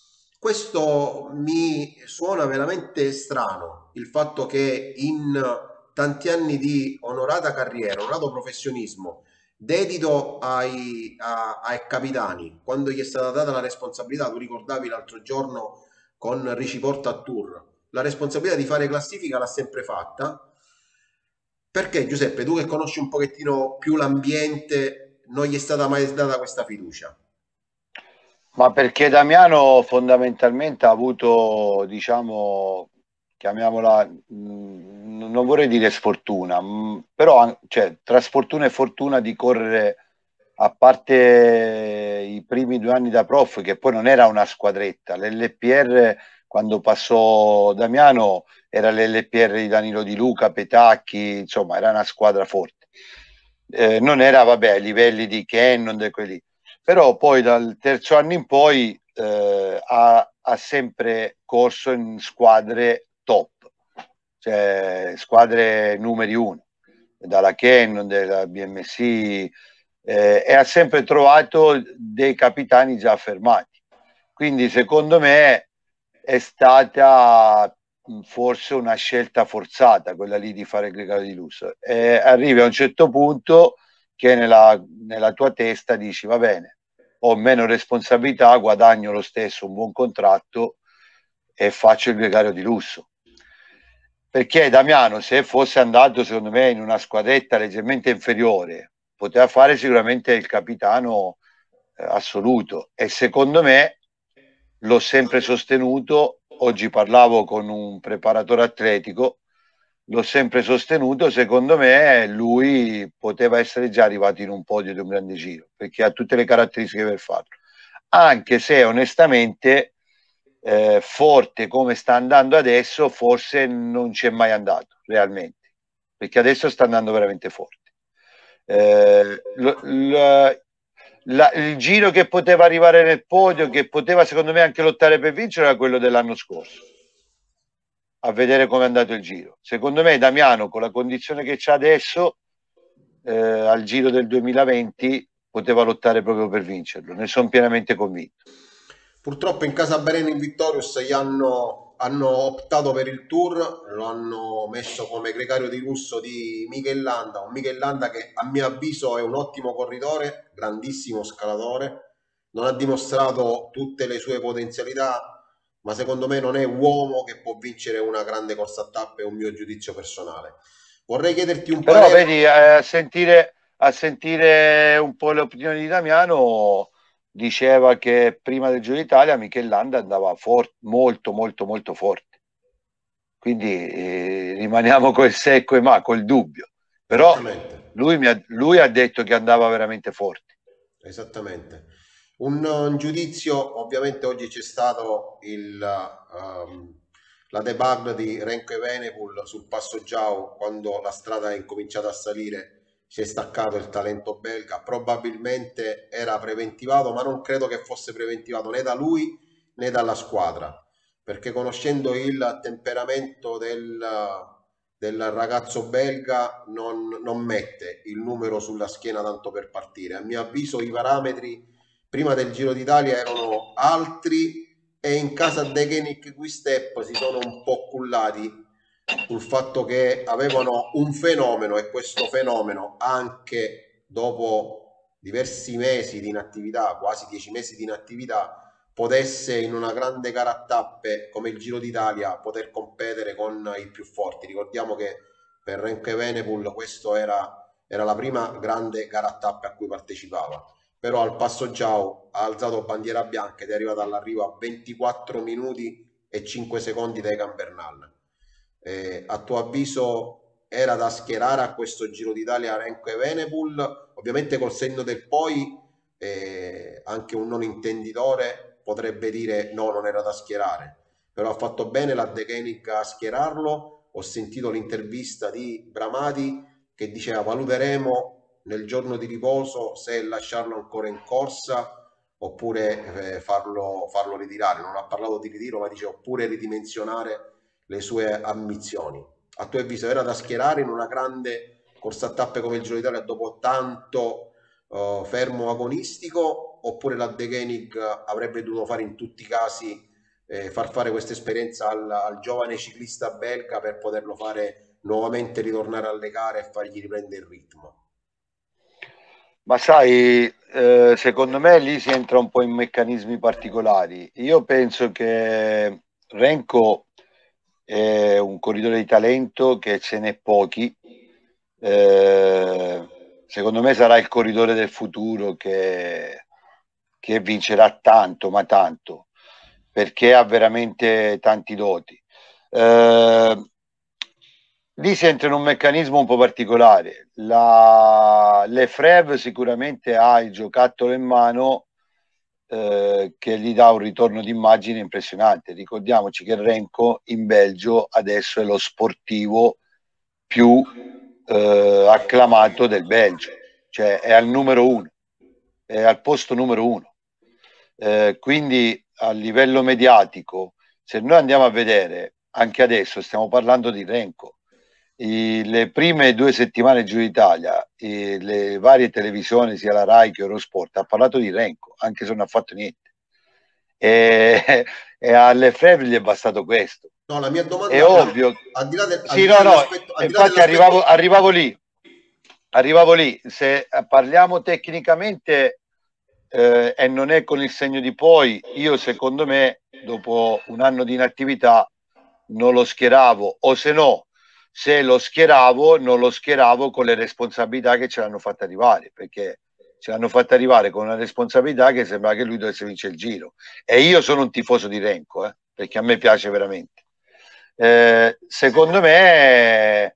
Questo mi suona veramente strano, il fatto che in tanti anni di onorata carriera, onorato professionismo, dedito ai capitani, quando gli è stata data la responsabilità, tu ricordavi l'altro giorno con Ricci Porta a Tour, la responsabilità di fare classifica l'ha sempre fatta. Perché Giuseppe, tu che conosci un pochettino più l'ambiente, non gli è stata mai data questa fiducia? Ma perché Damiano fondamentalmente ha avuto, diciamo, chiamiamola, non vorrei dire sfortuna, però cioè, tra sfortuna e fortuna di correre, a parte i primi 2 anni da prof, che poi non era una squadretta, l'LPR quando passò Damiano era l'LPR di Danilo Di Luca, Petacchi, insomma era una squadra forte. Non era, vabbè, ai livelli di Cannon, di quelli, però poi dal terzo anno in poi ha sempre corso in squadre top, cioè squadre numeri uno, dalla Canon, della BMC, e ha sempre trovato dei capitani già affermati. Quindi secondo me è stata forse una scelta forzata quella lì di fare il gregario di lusso. Arrivi a un certo punto che nella tua testa dici va bene, ho meno responsabilità, guadagno lo stesso un buon contratto e faccio il gregario di lusso. Perché Damiano, se fosse andato secondo me in una squadretta leggermente inferiore, poteva fare sicuramente il capitano assoluto, e secondo me l'ho sempre sostenuto. Oggi parlavo con un preparatore atletico, l'ho sempre sostenuto, secondo me lui poteva essere già arrivato in un podio di un grande giro, perché ha tutte le caratteristiche per farlo, anche se onestamente forte come sta andando adesso forse non c'è mai andato realmente, perché adesso sta andando veramente forte. Il giro che poteva arrivare nel podio, che poteva secondo me anche lottare per vincere, era quello dell'anno scorso, a vedere come è andato il giro. Secondo me Damiano, con la condizione che c'ha adesso, al giro del 2020 poteva lottare proprio per vincerlo, ne sono pienamente convinto. Purtroppo in casa Bereni in Victorious hanno optato per il tour, lo hanno messo come gregario di lusso di Mikel Landa, un Mikel Landa che a mio avviso è un ottimo corridore, grandissimo scalatore, non ha dimostrato tutte le sue potenzialità, ma secondo me non è uomo che può vincere una grande corsa a tappe, è un mio giudizio personale. Vorrei chiederti un Però parere. vedi, a sentire un po' le opinioni di Damiano, diceva che prima del Giro d'Italia Mikel Landa andava molto molto molto forte, quindi rimaniamo col secco e ma col dubbio, però Esattamente. lui ha detto che andava veramente forte. Esattamente. Un giudizio, ovviamente oggi c'è stato la debacle di Renko Evenepoel sul Passo Giau, quando la strada è incominciata a salire, si è staccato il talento belga, probabilmente era preventivato, ma non credo che fosse preventivato né da lui né dalla squadra, perché conoscendo il temperamento del ragazzo belga non mette il numero sulla schiena tanto per partire. A mio avviso i parametri prima del Giro d'Italia erano altri e in casa De Koenig Quick-Step si sono un po' cullati sul fatto che avevano un fenomeno, e questo fenomeno anche dopo diversi mesi di inattività, quasi 10 mesi di inattività, potesse in una grande gara a tappe come il Giro d'Italia poter competere con i più forti. Ricordiamo che per Renko Evenepoel questo era la prima grande gara a tappe a cui partecipava, però al Passo Giau ha alzato bandiera bianca ed è arrivato all'arrivo a 24 minuti e 5 secondi da Egan Bernal. A tuo avviso era da schierare a questo Giro d'Italia Renko Evenepoel? Ovviamente col senno del poi anche un non intenditore potrebbe dire no, non era da schierare, però ha fatto bene la De Koenig a schierarlo. Ho sentito l'intervista di Bramati che diceva valuteremo nel giorno di riposo se lasciarlo ancora in corsa oppure farlo ritirare. Non ha parlato di ritiro, ma dice oppure ridimensionare le sue ambizioni. A tuo avviso era da schierare in una grande corsa a tappe come il Giro d'Italia dopo tanto fermo agonistico, oppure la De Koenig avrebbe dovuto fare in tutti i casi far fare questa esperienza al giovane ciclista belga per poterlo fare nuovamente ritornare alle gare e fargli riprendere il ritmo? Ma sai, secondo me lì si entra un po' in meccanismi particolari. Io penso che Renko è un corridore di talento, che ce n'è pochi. Secondo me sarà il corridore del futuro che vincerà tanto, ma tanto, perché ha veramente tanti doti. Lì si entra in un meccanismo un po' particolare. Lefebvre sicuramente ha il giocattolo in mano che gli dà un ritorno d'immagine impressionante. Ricordiamoci che Renko in Belgio adesso è lo sportivo più acclamato del Belgio, cioè è al numero uno, è al posto numero uno. Quindi a livello mediatico, se noi andiamo a vedere, anche adesso stiamo parlando di Renko. Le prime 2 settimane Giro d'Italia, le varie televisioni, sia la Rai che Eurosport, ha parlato di Renko, anche se non ha fatto niente. E alle Lefebvre gli è bastato questo. No, la mia domanda È ovvio. al di là Sì, no, dell'aspetto, al di là infatti dell'aspetto, arrivavo lì. arrivavo lì. Se parliamo tecnicamente e non è con il segno di poi, io secondo me dopo un anno di inattività non lo schieravo, o se no, se lo schieravo, non lo schieravo con le responsabilità che ce l'hanno fatta arrivare, perché ce l'hanno fatta arrivare con una responsabilità che sembra che lui dovesse vincere il Giro. E io sono un tifoso di Renko, perché a me piace veramente. Secondo me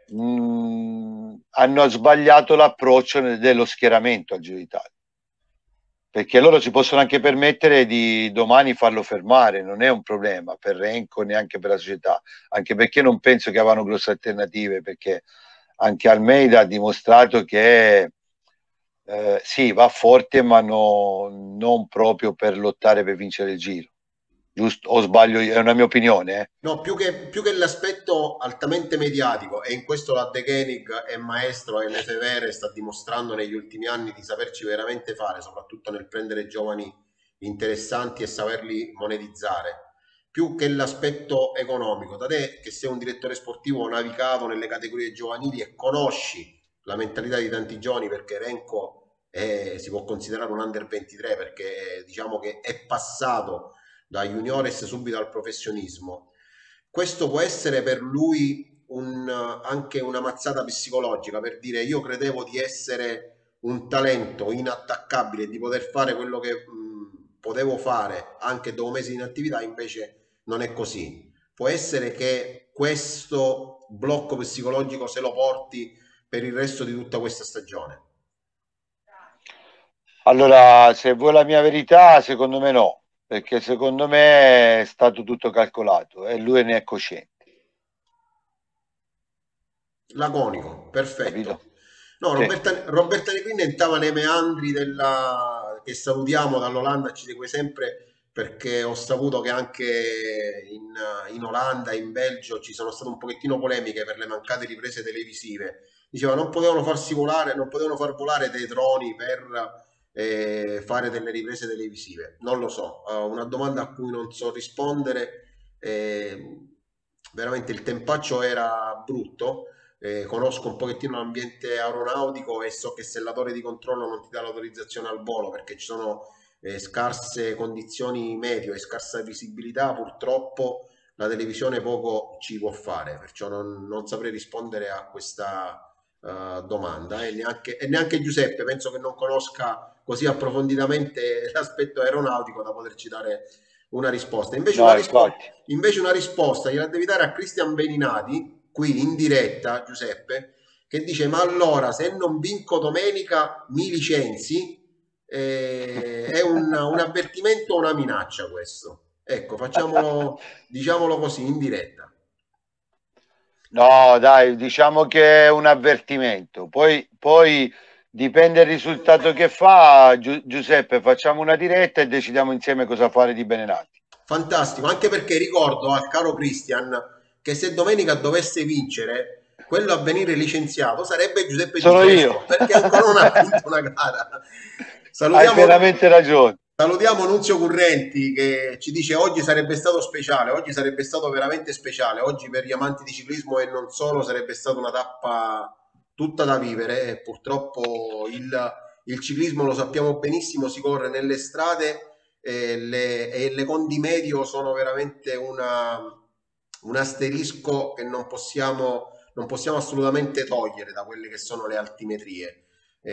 hanno sbagliato l'approccio dello schieramento al Giro d'Italia, perché loro si possono anche permettere di domani farlo fermare, non è un problema per Renko neanche per la società, anche perché non penso che avevano grosse alternative, perché anche Almeida ha dimostrato che sì, va forte, ma non proprio per lottare per vincere il Giro. Giusto? O sbaglio? È una mia opinione. No, più che l'aspetto altamente mediatico, e in questo la De Koenig è maestro e Lefevere sta dimostrando negli ultimi anni di saperci veramente fare, soprattutto nel prendere giovani interessanti e saperli monetizzare. Più che l'aspetto economico, da te che sei un direttore sportivo navigato nelle categorie giovanili e conosci la mentalità di tanti giovani, perché Renko si può considerare un under 23 perché diciamo che è passato da juniores subito al professionismo. Questo può essere per lui anche una mazzata psicologica per dire io credevo di essere un talento inattaccabile, di poter fare quello che potevo fare anche dopo mesi di inattività, invece non è così. Può essere che questo blocco psicologico se lo porti per il resto di tutta questa stagione. Allora, se vuoi la mia verità, secondo me no, perché secondo me è stato tutto calcolato e lui ne è cosciente. Laconico, perfetto. Capito? No, Sì. Roberta Negrini entrava nei meandri che salutiamo dall'Olanda, ci segue sempre perché ho saputo che anche in Olanda e in Belgio ci sono state un pochettino polemiche per le mancate riprese televisive. Diceva non potevano farsi volare, non potevano far volare dei droni per fare delle riprese televisive. Non lo so, una domanda a cui non so rispondere. Veramente il tempaccio era brutto. Conosco un pochettino l'ambiente aeronautico e so che se la torre di controllo non ti dà l'autorizzazione al volo perché ci sono scarse condizioni meteo e scarsa visibilità, purtroppo la televisione poco ci può fare, perciò non saprei rispondere a questa domanda e neanche Giuseppe penso che non conosca così approfonditamente l'aspetto aeronautico da poterci dare una risposta. No, infatti. Invece una risposta gliela devi dare a Cristian Beninati, qui in diretta, Giuseppe, che dice: Ma allora se non vinco domenica mi licenzi? È un avvertimento o una minaccia questo? Ecco, diciamolo così in diretta. No, dai, diciamo che è un avvertimento. Poi dipende dal risultato che fa. Giuseppe, facciamo una diretta e decidiamo insieme cosa fare di Benenati. Fantastico, anche perché ricordo al caro Christian che se domenica dovesse vincere, quello a venire licenziato sarebbe Giuseppe Di Sono io. Fresco, perché ancora non ha vinto una gara. Hai Salutiamo, veramente ragione. salutiamo Nunzio Currenti che ci dice oggi sarebbe stato speciale, oggi sarebbe stato veramente speciale, oggi per gli amanti di ciclismo e non solo sarebbe stata una tappa tutta da vivere e purtroppo il ciclismo lo sappiamo benissimo, si corre nelle strade e le condi medio sono veramente un asterisco che non possiamo assolutamente togliere da quelle che sono le altimetrie.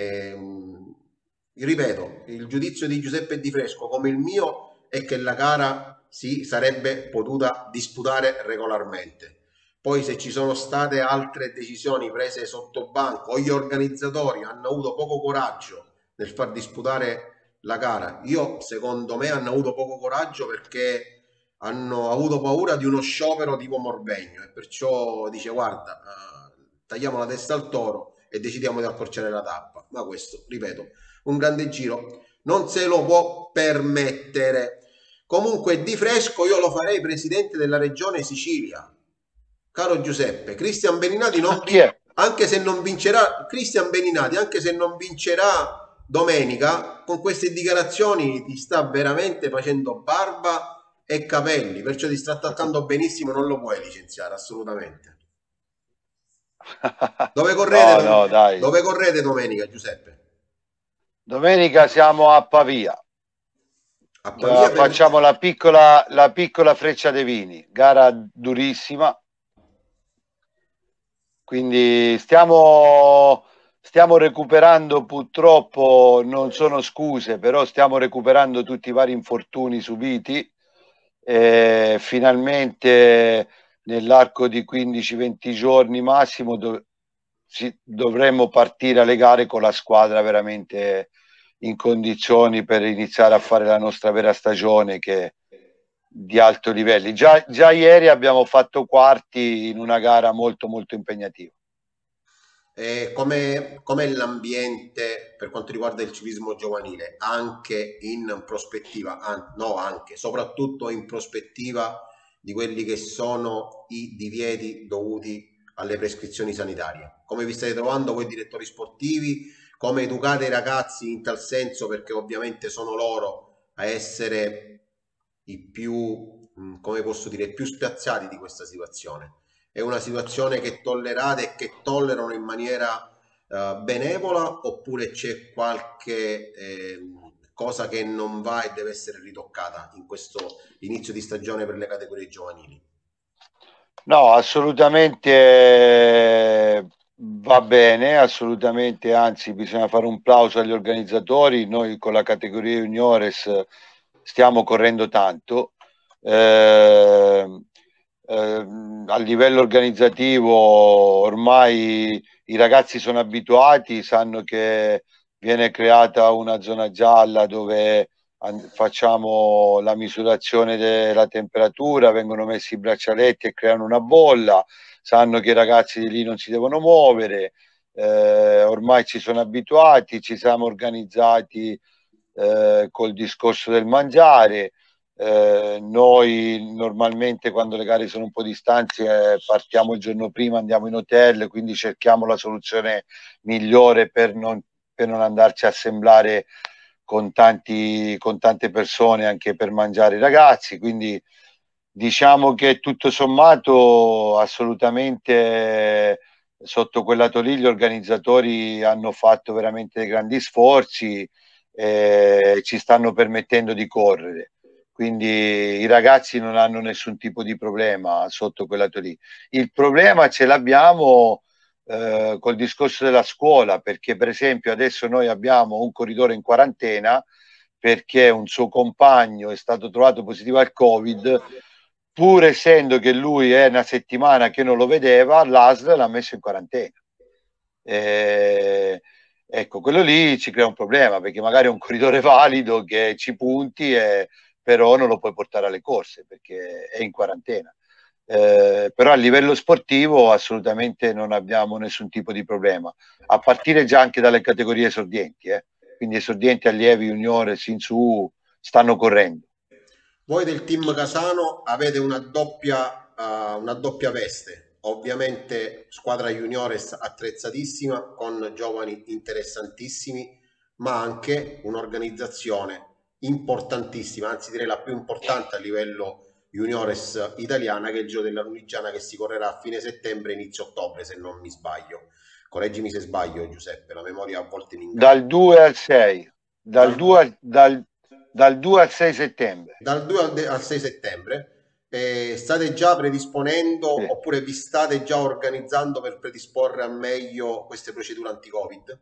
Ripeto, il giudizio di Giuseppe Di Fresco, come il mio, è che la gara si sarebbe potuta disputare regolarmente. Poi se ci sono state altre decisioni prese sotto banco o gli organizzatori hanno avuto poco coraggio nel far disputare la gara, secondo me hanno avuto poco coraggio perché hanno avuto paura di uno sciopero tipo Morbegno e perciò dice guarda, tagliamo la testa al toro e decidiamo di accorciare la tappa. Ma questo, ripeto, un grande giro non se lo può permettere. Comunque Di Fresco io lo farei presidente della regione Sicilia. Caro Giuseppe, Cristian Beninati Chi è? anche se non vincerà Cristian Beninati, anche se non vincerà domenica, con queste dichiarazioni ti sta veramente facendo barba e capelli, perciò ti sta trattando benissimo, non lo puoi licenziare assolutamente. Dove correte, No, no, dai. dove correte domenica, Giuseppe? Domenica siamo a Pavia. A Pavia per... Facciamo la piccola Freccia dei Vini, gara durissima. Quindi stiamo recuperando, purtroppo non sono scuse, però stiamo recuperando tutti i vari infortuni subiti. Finalmente nell'arco di 15-20 giorni massimo dovremmo partire alle gare con la squadra veramente in condizioni per iniziare a fare la nostra vera stagione, che di alto livello. Già ieri abbiamo fatto quarti in una gara molto molto impegnativa. Com'è l'ambiente per quanto riguarda il ciclismo giovanile, anche in prospettiva, no, anche, soprattutto in prospettiva di quelli che sono i divieti dovuti alle prescrizioni sanitarie? Come vi state trovando voi direttori sportivi? Come educate i ragazzi in tal senso? Perché ovviamente sono loro a essere i più, come posso dire, più spiazzati di questa situazione. È una situazione che tollerate e che tollerano in maniera benevola, oppure c'è qualche cosa che non va e deve essere ritoccata in questo inizio di stagione per le categorie giovanili? No, assolutamente va bene, assolutamente, anzi bisogna fare un plauso agli organizzatori. Noi con la categoria juniores stiamo correndo tanto. Eh, a livello organizzativo ormai i ragazzi sono abituati, sanno che viene creata una zona gialla dove facciamo la misurazione della temperatura, vengono messi i braccialetti e creano una bolla, sanno che i ragazzi di lì non si devono muovere, ormai ci sono abituati, ci siamo organizzati col discorso del mangiare. Noi normalmente quando le gare sono un po' distanti partiamo il giorno prima, andiamo in hotel, quindi cerchiamo la soluzione migliore per non andarci a assemblare con tante persone anche per mangiare i ragazzi. Quindi diciamo che tutto sommato assolutamente sotto quel lato lì gli organizzatori hanno fatto veramente dei grandi sforzi e ci stanno permettendo di correre. Quindi i ragazzi non hanno nessun tipo di problema sotto quel lato lì. Il problema ce l'abbiamo col discorso della scuola, perché per esempio adesso noi abbiamo un corridore in quarantena perché un suo compagno è stato trovato positivo al Covid, pur essendo che lui è una settimana che non lo vedeva, l'ASL l'ha messo in quarantena. Ecco, quello lì ci crea un problema, perché magari è un corridore valido che ci punti, però non lo puoi portare alle corse perché è in quarantena. Però a livello sportivo assolutamente non abbiamo nessun tipo di problema, a partire già anche dalle categorie esordienti, quindi esordienti, allievi, juniores, in su stanno correndo. Voi del team Casano avete una doppia veste, ovviamente squadra juniores attrezzatissima con giovani interessantissimi, ma anche un'organizzazione importantissima, anzi direi la più importante a livello juniores italiana, che è il Giro della Lunigiana, che si correrà a fine settembre, inizio ottobre, se non mi sbaglio. Correggimi se sbaglio, Giuseppe, la memoria a volte mi inganna. Dal 2 al 6, Dal, dal 2 al 6 settembre. dal 2 al 6 settembre. State già predisponendo Sì. oppure vi state già organizzando per predisporre al meglio queste procedure anti-Covid?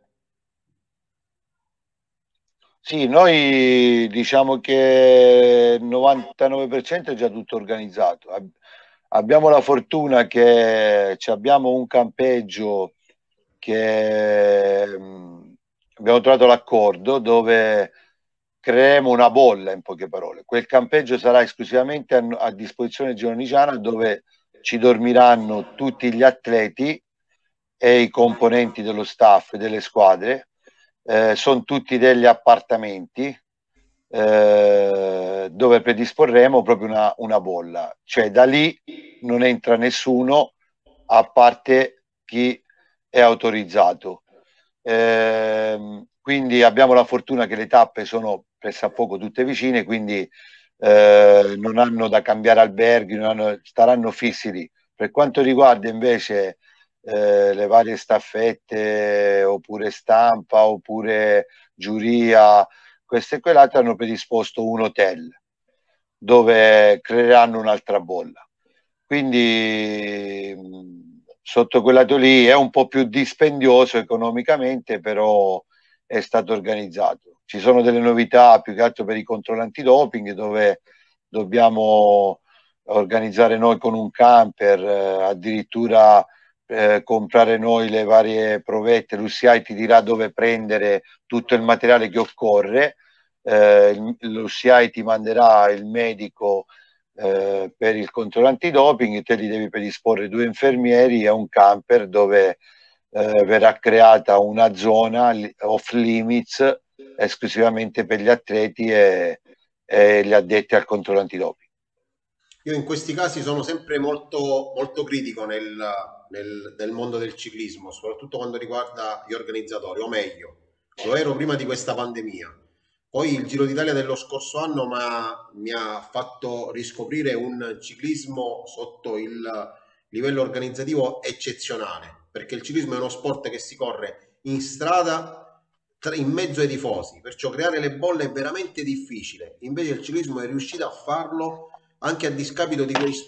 Sì, noi diciamo che il 99% è già tutto organizzato. Abbiamo la fortuna che abbiamo un campeggio che abbiamo trovato l'accordo dove creeremo una bolla, in poche parole. Quel campeggio sarà esclusivamente a disposizione giornaliana, dove ci dormiranno tutti gli atleti e i componenti dello staff e delle squadre. Sono tutti degli appartamenti dove predisporremo proprio una bolla, cioè da lì non entra nessuno a parte chi è autorizzato. Quindi abbiamo la fortuna che le tappe sono pressappoco tutte vicine, quindi non hanno da cambiare alberghi, staranno fissi lì. Per quanto riguarda invece le varie staffette, oppure stampa, oppure giuria, questo e quell'altro, hanno predisposto un hotel dove creeranno un'altra bolla. Quindi sotto quel lato lì è un po' più dispendioso economicamente, però è stato organizzato. Ci sono delle novità più che altro per i controlli antidoping, dove dobbiamo organizzare noi con un camper, addirittura comprare noi le varie provette. L'UCI ti dirà dove prendere tutto il materiale che occorre, l'UCI ti manderà il medico per il controllo antidoping, te li devi predisporre 2 infermieri e un camper dove verrà creata una zona off limits esclusivamente per gli atleti e gli addetti al controllo antidoping. Io in questi casi sono sempre molto, molto critico nel mondo del ciclismo, soprattutto quando riguarda gli organizzatori, o meglio, lo ero prima di questa pandemia. Poi il Giro d'Italia dello scorso anno mi ha fatto riscoprire un ciclismo sotto il livello organizzativo eccezionale, perché il ciclismo è uno sport che si corre in strada in mezzo ai tifosi, perciò creare le bolle è veramente difficile. Invece il ciclismo è riuscito a farlo anche a discapito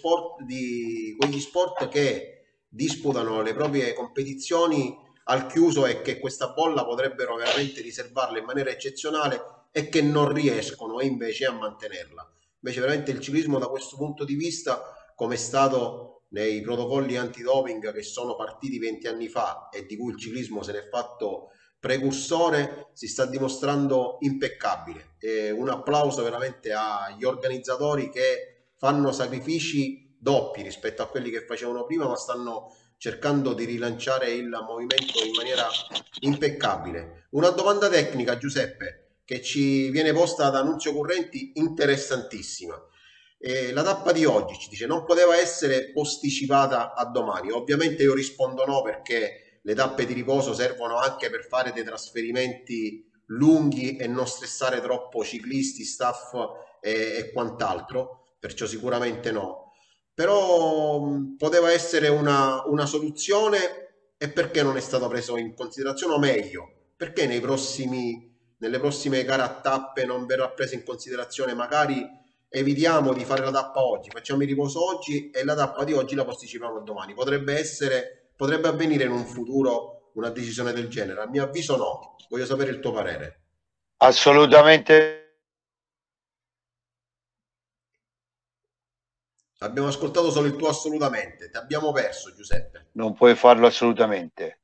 di quegli sport che disputano le proprie competizioni al chiuso e che questa bolla potrebbero veramente riservarla in maniera eccezionale e che non riescono invece a mantenerla. Invece veramente il ciclismo da questo punto di vista, come è stato nei protocolli antidoping che sono partiti 20 anni fa e di cui il ciclismo se n'è fatto precursore, si sta dimostrando impeccabile. E un applauso veramente agli organizzatori che fanno sacrifici doppi rispetto a quelli che facevano prima, ma stanno cercando di rilanciare il movimento in maniera impeccabile. Una domanda tecnica, Giuseppe, che ci viene posta da Annunzio Currenti, interessantissima. La tappa di oggi ci dice non poteva essere posticipata a domani. Ovviamente io rispondo no, perché le tappe di riposo servono anche per fare dei trasferimenti lunghi e non stressare troppo ciclisti, staff e quant'altro, perciò sicuramente no. Però poteva essere una soluzione, e perché non è stato preso in considerazione, o meglio, perché nelle prossime gare a tappe non verrà preso in considerazione, magari evitiamo di fare la tappa oggi, facciamo il riposo oggi e la tappa di oggi la posticipiamo a domani. Potrebbe avvenire in un futuro una decisione del genere? A mio avviso no. Voglio sapere il tuo parere. Assolutamente. Abbiamo ascoltato solo il tuo assolutamente. Ti abbiamo perso, Giuseppe. Non puoi farlo assolutamente.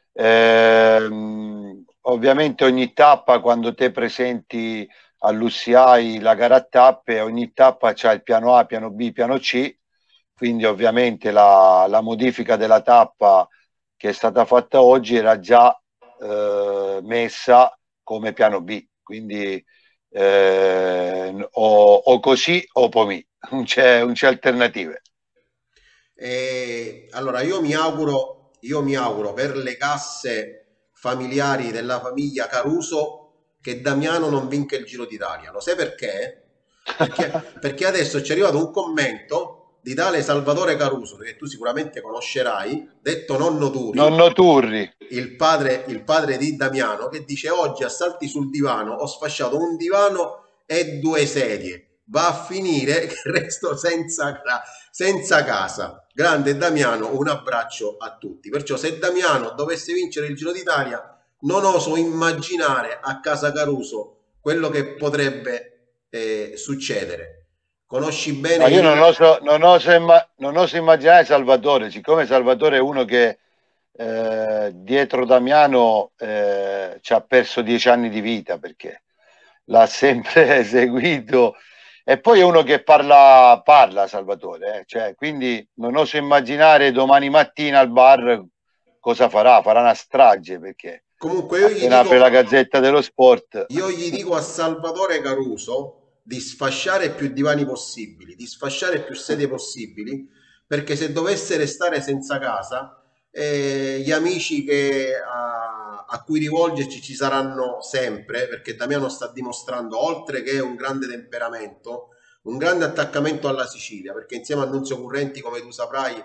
Ovviamente ogni tappa, quando te presenti all'UCI la gara a tappe, ogni tappa c'ha il piano A, piano B, piano C, quindi ovviamente la modifica della tappa che è stata fatta oggi era già messa come piano B, quindi o così o poi non c'è alternative. Allora, io mi auguro per le casse familiari della famiglia Caruso che Damiano non vinca il Giro d'Italia. Lo sai perché? Perché adesso ci è arrivato un commento di tale Salvatore Caruso, che tu sicuramente conoscerai, detto nonno Turi, Nonno Turri. il padre di Damiano, che dice oggi a salti sul divano ho sfasciato un divano e 2 sedie. Va a finire che resto senza casa. Grande Damiano, un abbraccio a tutti. Perciò se Damiano dovesse vincere il Giro d'Italia, non oso immaginare a casa Caruso quello che potrebbe succedere. Conosci bene No, io non oso immaginare Salvatore, siccome Salvatore è uno che dietro Damiano ci ha perso 10 anni di vita, perché l'ha sempre seguito, e poi è uno che parla Salvatore, cioè, quindi non oso immaginare domani mattina al bar cosa farà una strage, perché comunque appena apre la Gazzetta dello Sport. io gli dico a Salvatore Caruso di sfasciare più divani possibili, di sfasciare più sedie possibili, perché se dovesse restare senza casa, gli amici a cui rivolgerci ci saranno sempre, perché Damiano sta dimostrando, oltre che un grande temperamento, un grande attaccamento alla Sicilia, perché insieme a Nunzio Currenti, come tu saprai,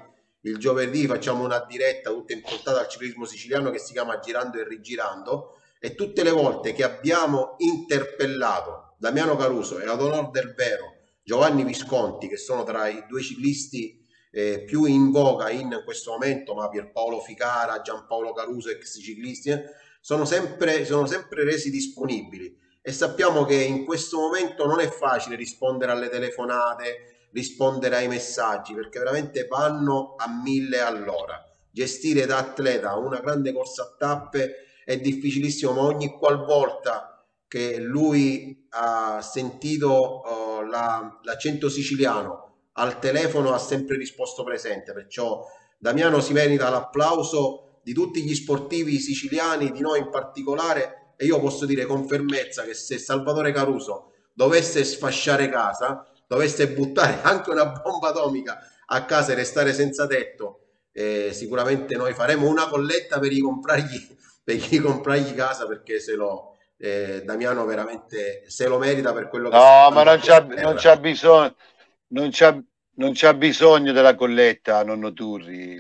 il giovedì facciamo una diretta tutta impostata al ciclismo siciliano che si chiama Girando e Rigirando, e tutte le volte che abbiamo interpellato Damiano Caruso e ad onor del vero Giovanni Visconti, che sono tra i due ciclisti più in voga in questo momento, ma Pierpaolo Ficara, Giampaolo Caruso, ex ciclisti, sono sempre resi disponibili, e sappiamo che in questo momento non è facile rispondere alle telefonate, rispondere ai messaggi, perché veramente vanno a 1000 all'ora. Gestire da atleta una grande corsa a tappe è difficilissimo, ma ogni qualvolta che lui ha sentito l'accento siciliano al telefono ha sempre risposto presente, perciò Damiano si merita l'applauso di tutti gli sportivi siciliani, di noi in particolare, e io posso dire con fermezza che se Salvatore Caruso dovesse sfasciare casa, dovesse buttare anche una bomba atomica a casa e restare senza tetto, sicuramente noi faremo una colletta per gli comprargli casa, perché Damiano veramente se lo merita per quello che sta No, ma dando a questa non terra. c'ha bisogno, non c'ha, non c'ha bisogno della colletta, nonno Turri.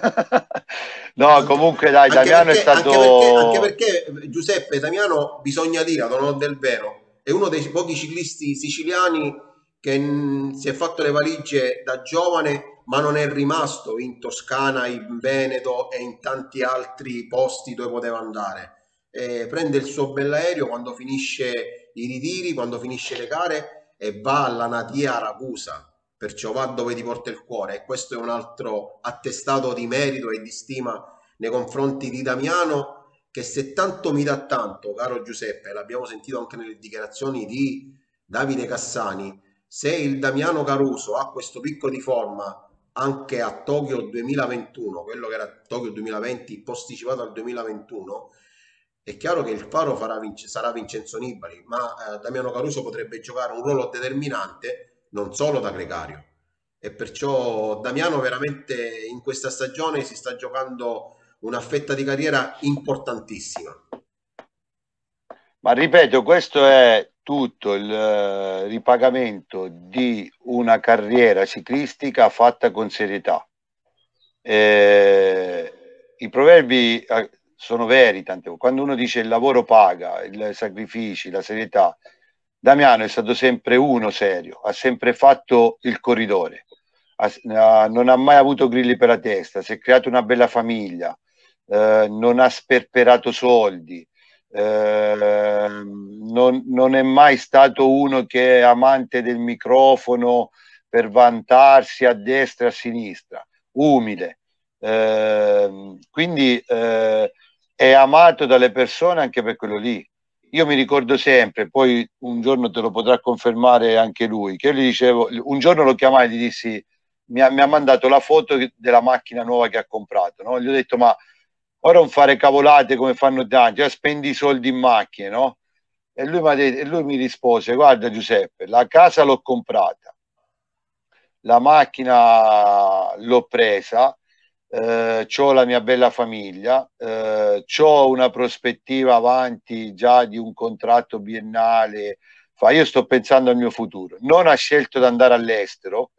No, Anche, comunque dai, Damiano è anche stato... perché Giuseppe Damiano, bisogna dire, ad onor del vero, è uno dei pochi ciclisti siciliani che si è fatto le valigie da giovane, ma non è rimasto in Toscana, in Veneto e in tanti altri posti dove poteva andare. Prende il suo bell'aereo quando finisce i ritiri, quando finisce le gare, e va alla Natia Ragusa, perciò va dove ti porta il cuore, e questo è un altro attestato di merito e di stima nei confronti di Damiano, che se tanto mi dà tanto, caro Giuseppe, l'abbiamo sentito anche nelle dichiarazioni di Davide Cassani, se il Damiano Caruso ha questo picco di forma anche a Tokyo 2021, quello che era Tokyo 2020 posticipato al 2021, è chiaro che il faro sarà Vincenzo Nibali, ma Damiano Caruso potrebbe giocare un ruolo determinante non solo da gregario, e perciò Damiano veramente in questa stagione si sta giocando una fetta di carriera importantissima. Ma ripeto, questo è tutto il ripagamento di una carriera ciclistica fatta con serietà. I proverbi sono veri tante volte. Quando uno dice il lavoro paga, i sacrifici, la serietà, Damiano è stato sempre uno serio, ha sempre fatto il corridore, non ha mai avuto grilli per la testa, si è creato una bella famiglia, non ha sperperato soldi, non è mai stato uno che è amante del microfono per vantarsi a destra e a sinistra, umile. Quindi è amato dalle persone anche per quello lì. Io mi ricordo sempre, poi un giorno te lo potrà confermare anche lui, che io gli dicevo, un giorno lo chiamai e gli dissi, mi ha mandato la foto della macchina nuova che ha comprato, no? Gli ho detto, ma ora non fare cavolate come fanno tanti, spendi i soldi in macchine, no? E lui mi rispose, guarda Giuseppe, la casa l'ho comprata, la macchina l'ho presa, c'ho la mia bella famiglia, c'ho una prospettiva avanti già di un contratto biennale, io sto pensando al mio futuro. Non ha scelto di andare all'estero,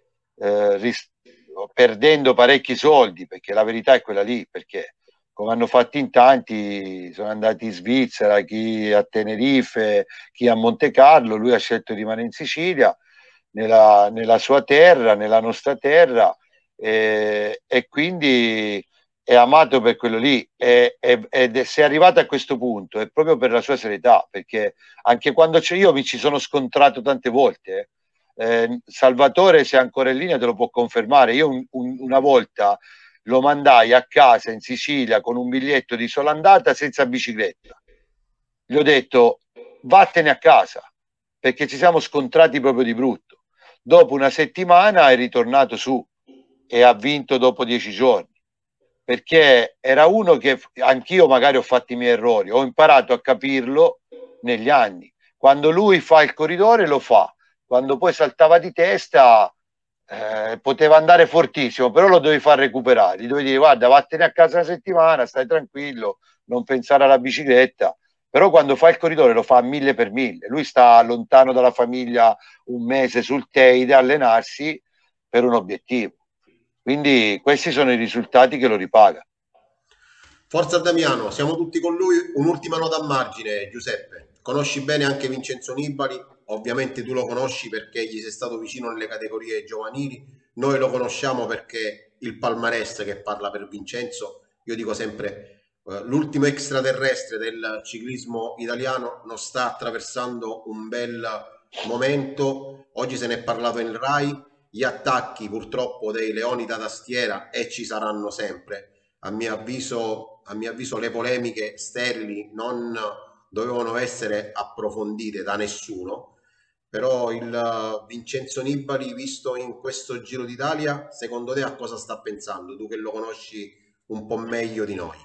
perdendo parecchi soldi, perché la verità è quella lì, perché come hanno fatto in tanti, sono andati in Svizzera, chi a Tenerife, chi a Monte Carlo, lui ha scelto di rimanere in Sicilia, nella sua terra, nella nostra terra, e quindi è amato per quello lì, ed se è arrivato a questo punto è proprio per la sua serietà, perché anche quando c'è, io mi ci sono scontrato tante volte, Salvatore, se è ancora in linea, te lo può confermare. Io una volta lo mandai a casa in Sicilia con un biglietto di sola andata senza bicicletta. Gli ho detto vattene a casa, perché ci siamo scontrati proprio di brutto. Dopo una settimana è ritornato su e ha vinto dopo 10 giorni, perché era uno che anch'io magari ho fatto i miei errori, ho imparato a capirlo negli anni. Quando lui fa il corridore lo fa, quando poi saltava di testa poteva andare fortissimo, però lo dovevi far recuperare, gli dovevi dire guarda vattene a casa una settimana, stai tranquillo, non pensare alla bicicletta. Però quando fa il corridore lo fa a 1000 per 1000, lui sta lontano dalla famiglia un mese sul Teide a allenarsi per un obiettivo. Quindi questi sono i risultati che lo ripaga. Forza Damiano, siamo tutti con lui. Un'ultima nota a margine, Giuseppe. Conosci bene anche Vincenzo Nibali, ovviamente tu lo conosci perché gli sei stato vicino nelle categorie giovanili, noi lo conosciamo perché il palmarès che parla per Vincenzo, io dico sempre, l'ultimo extraterrestre del ciclismo italiano non sta attraversando un bel momento, oggi se ne è parlato in Rai, gli attacchi purtroppo dei leoni da tastiera e ci saranno sempre. A mio avviso le polemiche sterili non dovevano essere approfondite da nessuno, però il Vincenzo Nibali visto in questo Giro d'Italia, secondo te a cosa sta pensando? Tu che lo conosci un po' meglio di noi.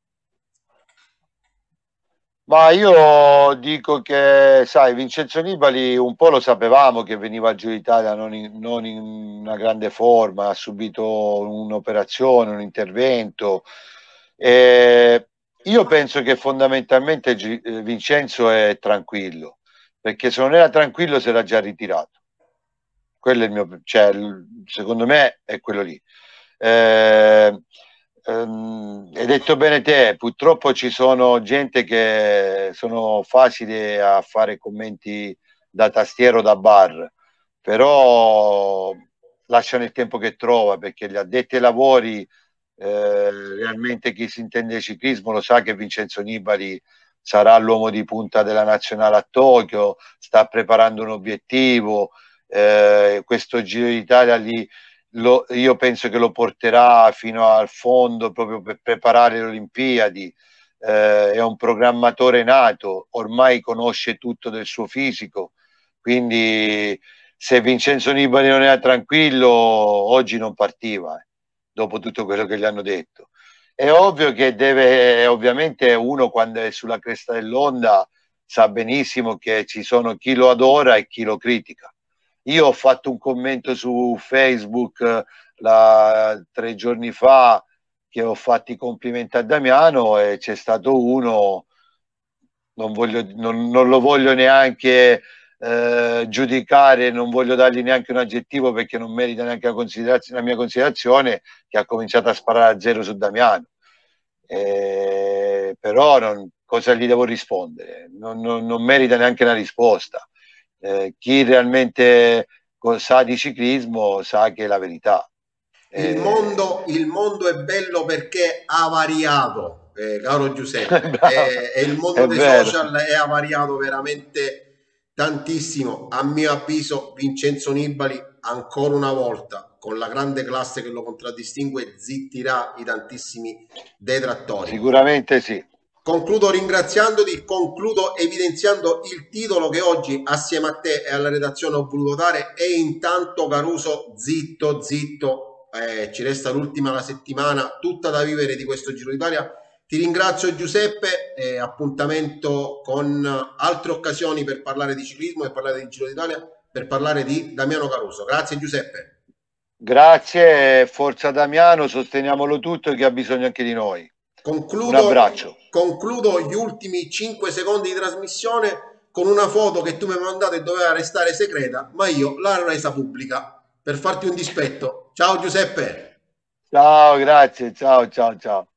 Ma io dico che, sai, Vincenzo Nibali un po' lo sapevamo che veniva giù d'Italia non in una grande forma, ha subito un'operazione, un intervento. E io penso che fondamentalmente Vincenzo è tranquillo, perché se non era tranquillo si era già ritirato. Quello è il mio, cioè, secondo me è quello lì. Eh, hai detto bene te, purtroppo ci sono gente che sono facili a fare commenti da tastiero, da bar, però lasciano il tempo che trova, perché gli addetti ai lavori, realmente chi si intende di ciclismo lo sa che Vincenzo Nibali sarà l'uomo di punta della nazionale a Tokyo, sta preparando un obiettivo, questo Giro d'Italia io penso che lo porterà fino al fondo proprio per preparare le Olimpiadi. È un programmatore nato, ormai conosce tutto del suo fisico, quindi se Vincenzo Nibali non era tranquillo oggi non partiva, dopo tutto quello che gli hanno detto. È ovvio che deve, ovviamente uno quando è sulla cresta dell'onda sa benissimo che ci sono chi lo adora e chi lo critica. Io ho fatto un commento su Facebook 3 giorni fa che ho fatto i complimenti a Damiano e c'è stato uno, non lo voglio neanche giudicare, non voglio dargli neanche un aggettivo perché non merita neanche la mia considerazione, che ha cominciato a sparare a zero su Damiano. Però cosa gli devo rispondere? Non merita neanche una risposta. Chi realmente sa di ciclismo sa che è la verità. Il mondo è bello perché ha variato, caro Giuseppe, Bravo, e il mondo è dei vero. social è variato veramente tantissimo. A mio avviso, Vincenzo Nibali, ancora una volta, con la grande classe che lo contraddistingue, zittirà i tantissimi detrattori. Sicuramente sì. Concludo ringraziandoti, concludo evidenziando il titolo che oggi assieme a te e alla redazione ho voluto dare e intanto Caruso zitto zitto, ci resta l'ultima la settimana tutta da vivere di questo Giro d'Italia. Ti ringrazio Giuseppe, appuntamento con altre occasioni per parlare di ciclismo, per parlare di Giro d'Italia, per parlare di Damiano Caruso. Grazie Giuseppe. Grazie, forza Damiano, sosteniamolo tutto che ha bisogno anche di noi. Un Concludo, abbraccio. concludo gli ultimi 5 secondi di trasmissione con una foto che tu mi hai mandato e doveva restare segreta, ma io l'ho resa pubblica per farti un dispetto. Ciao Giuseppe. Ciao, grazie, ciao, ciao, ciao.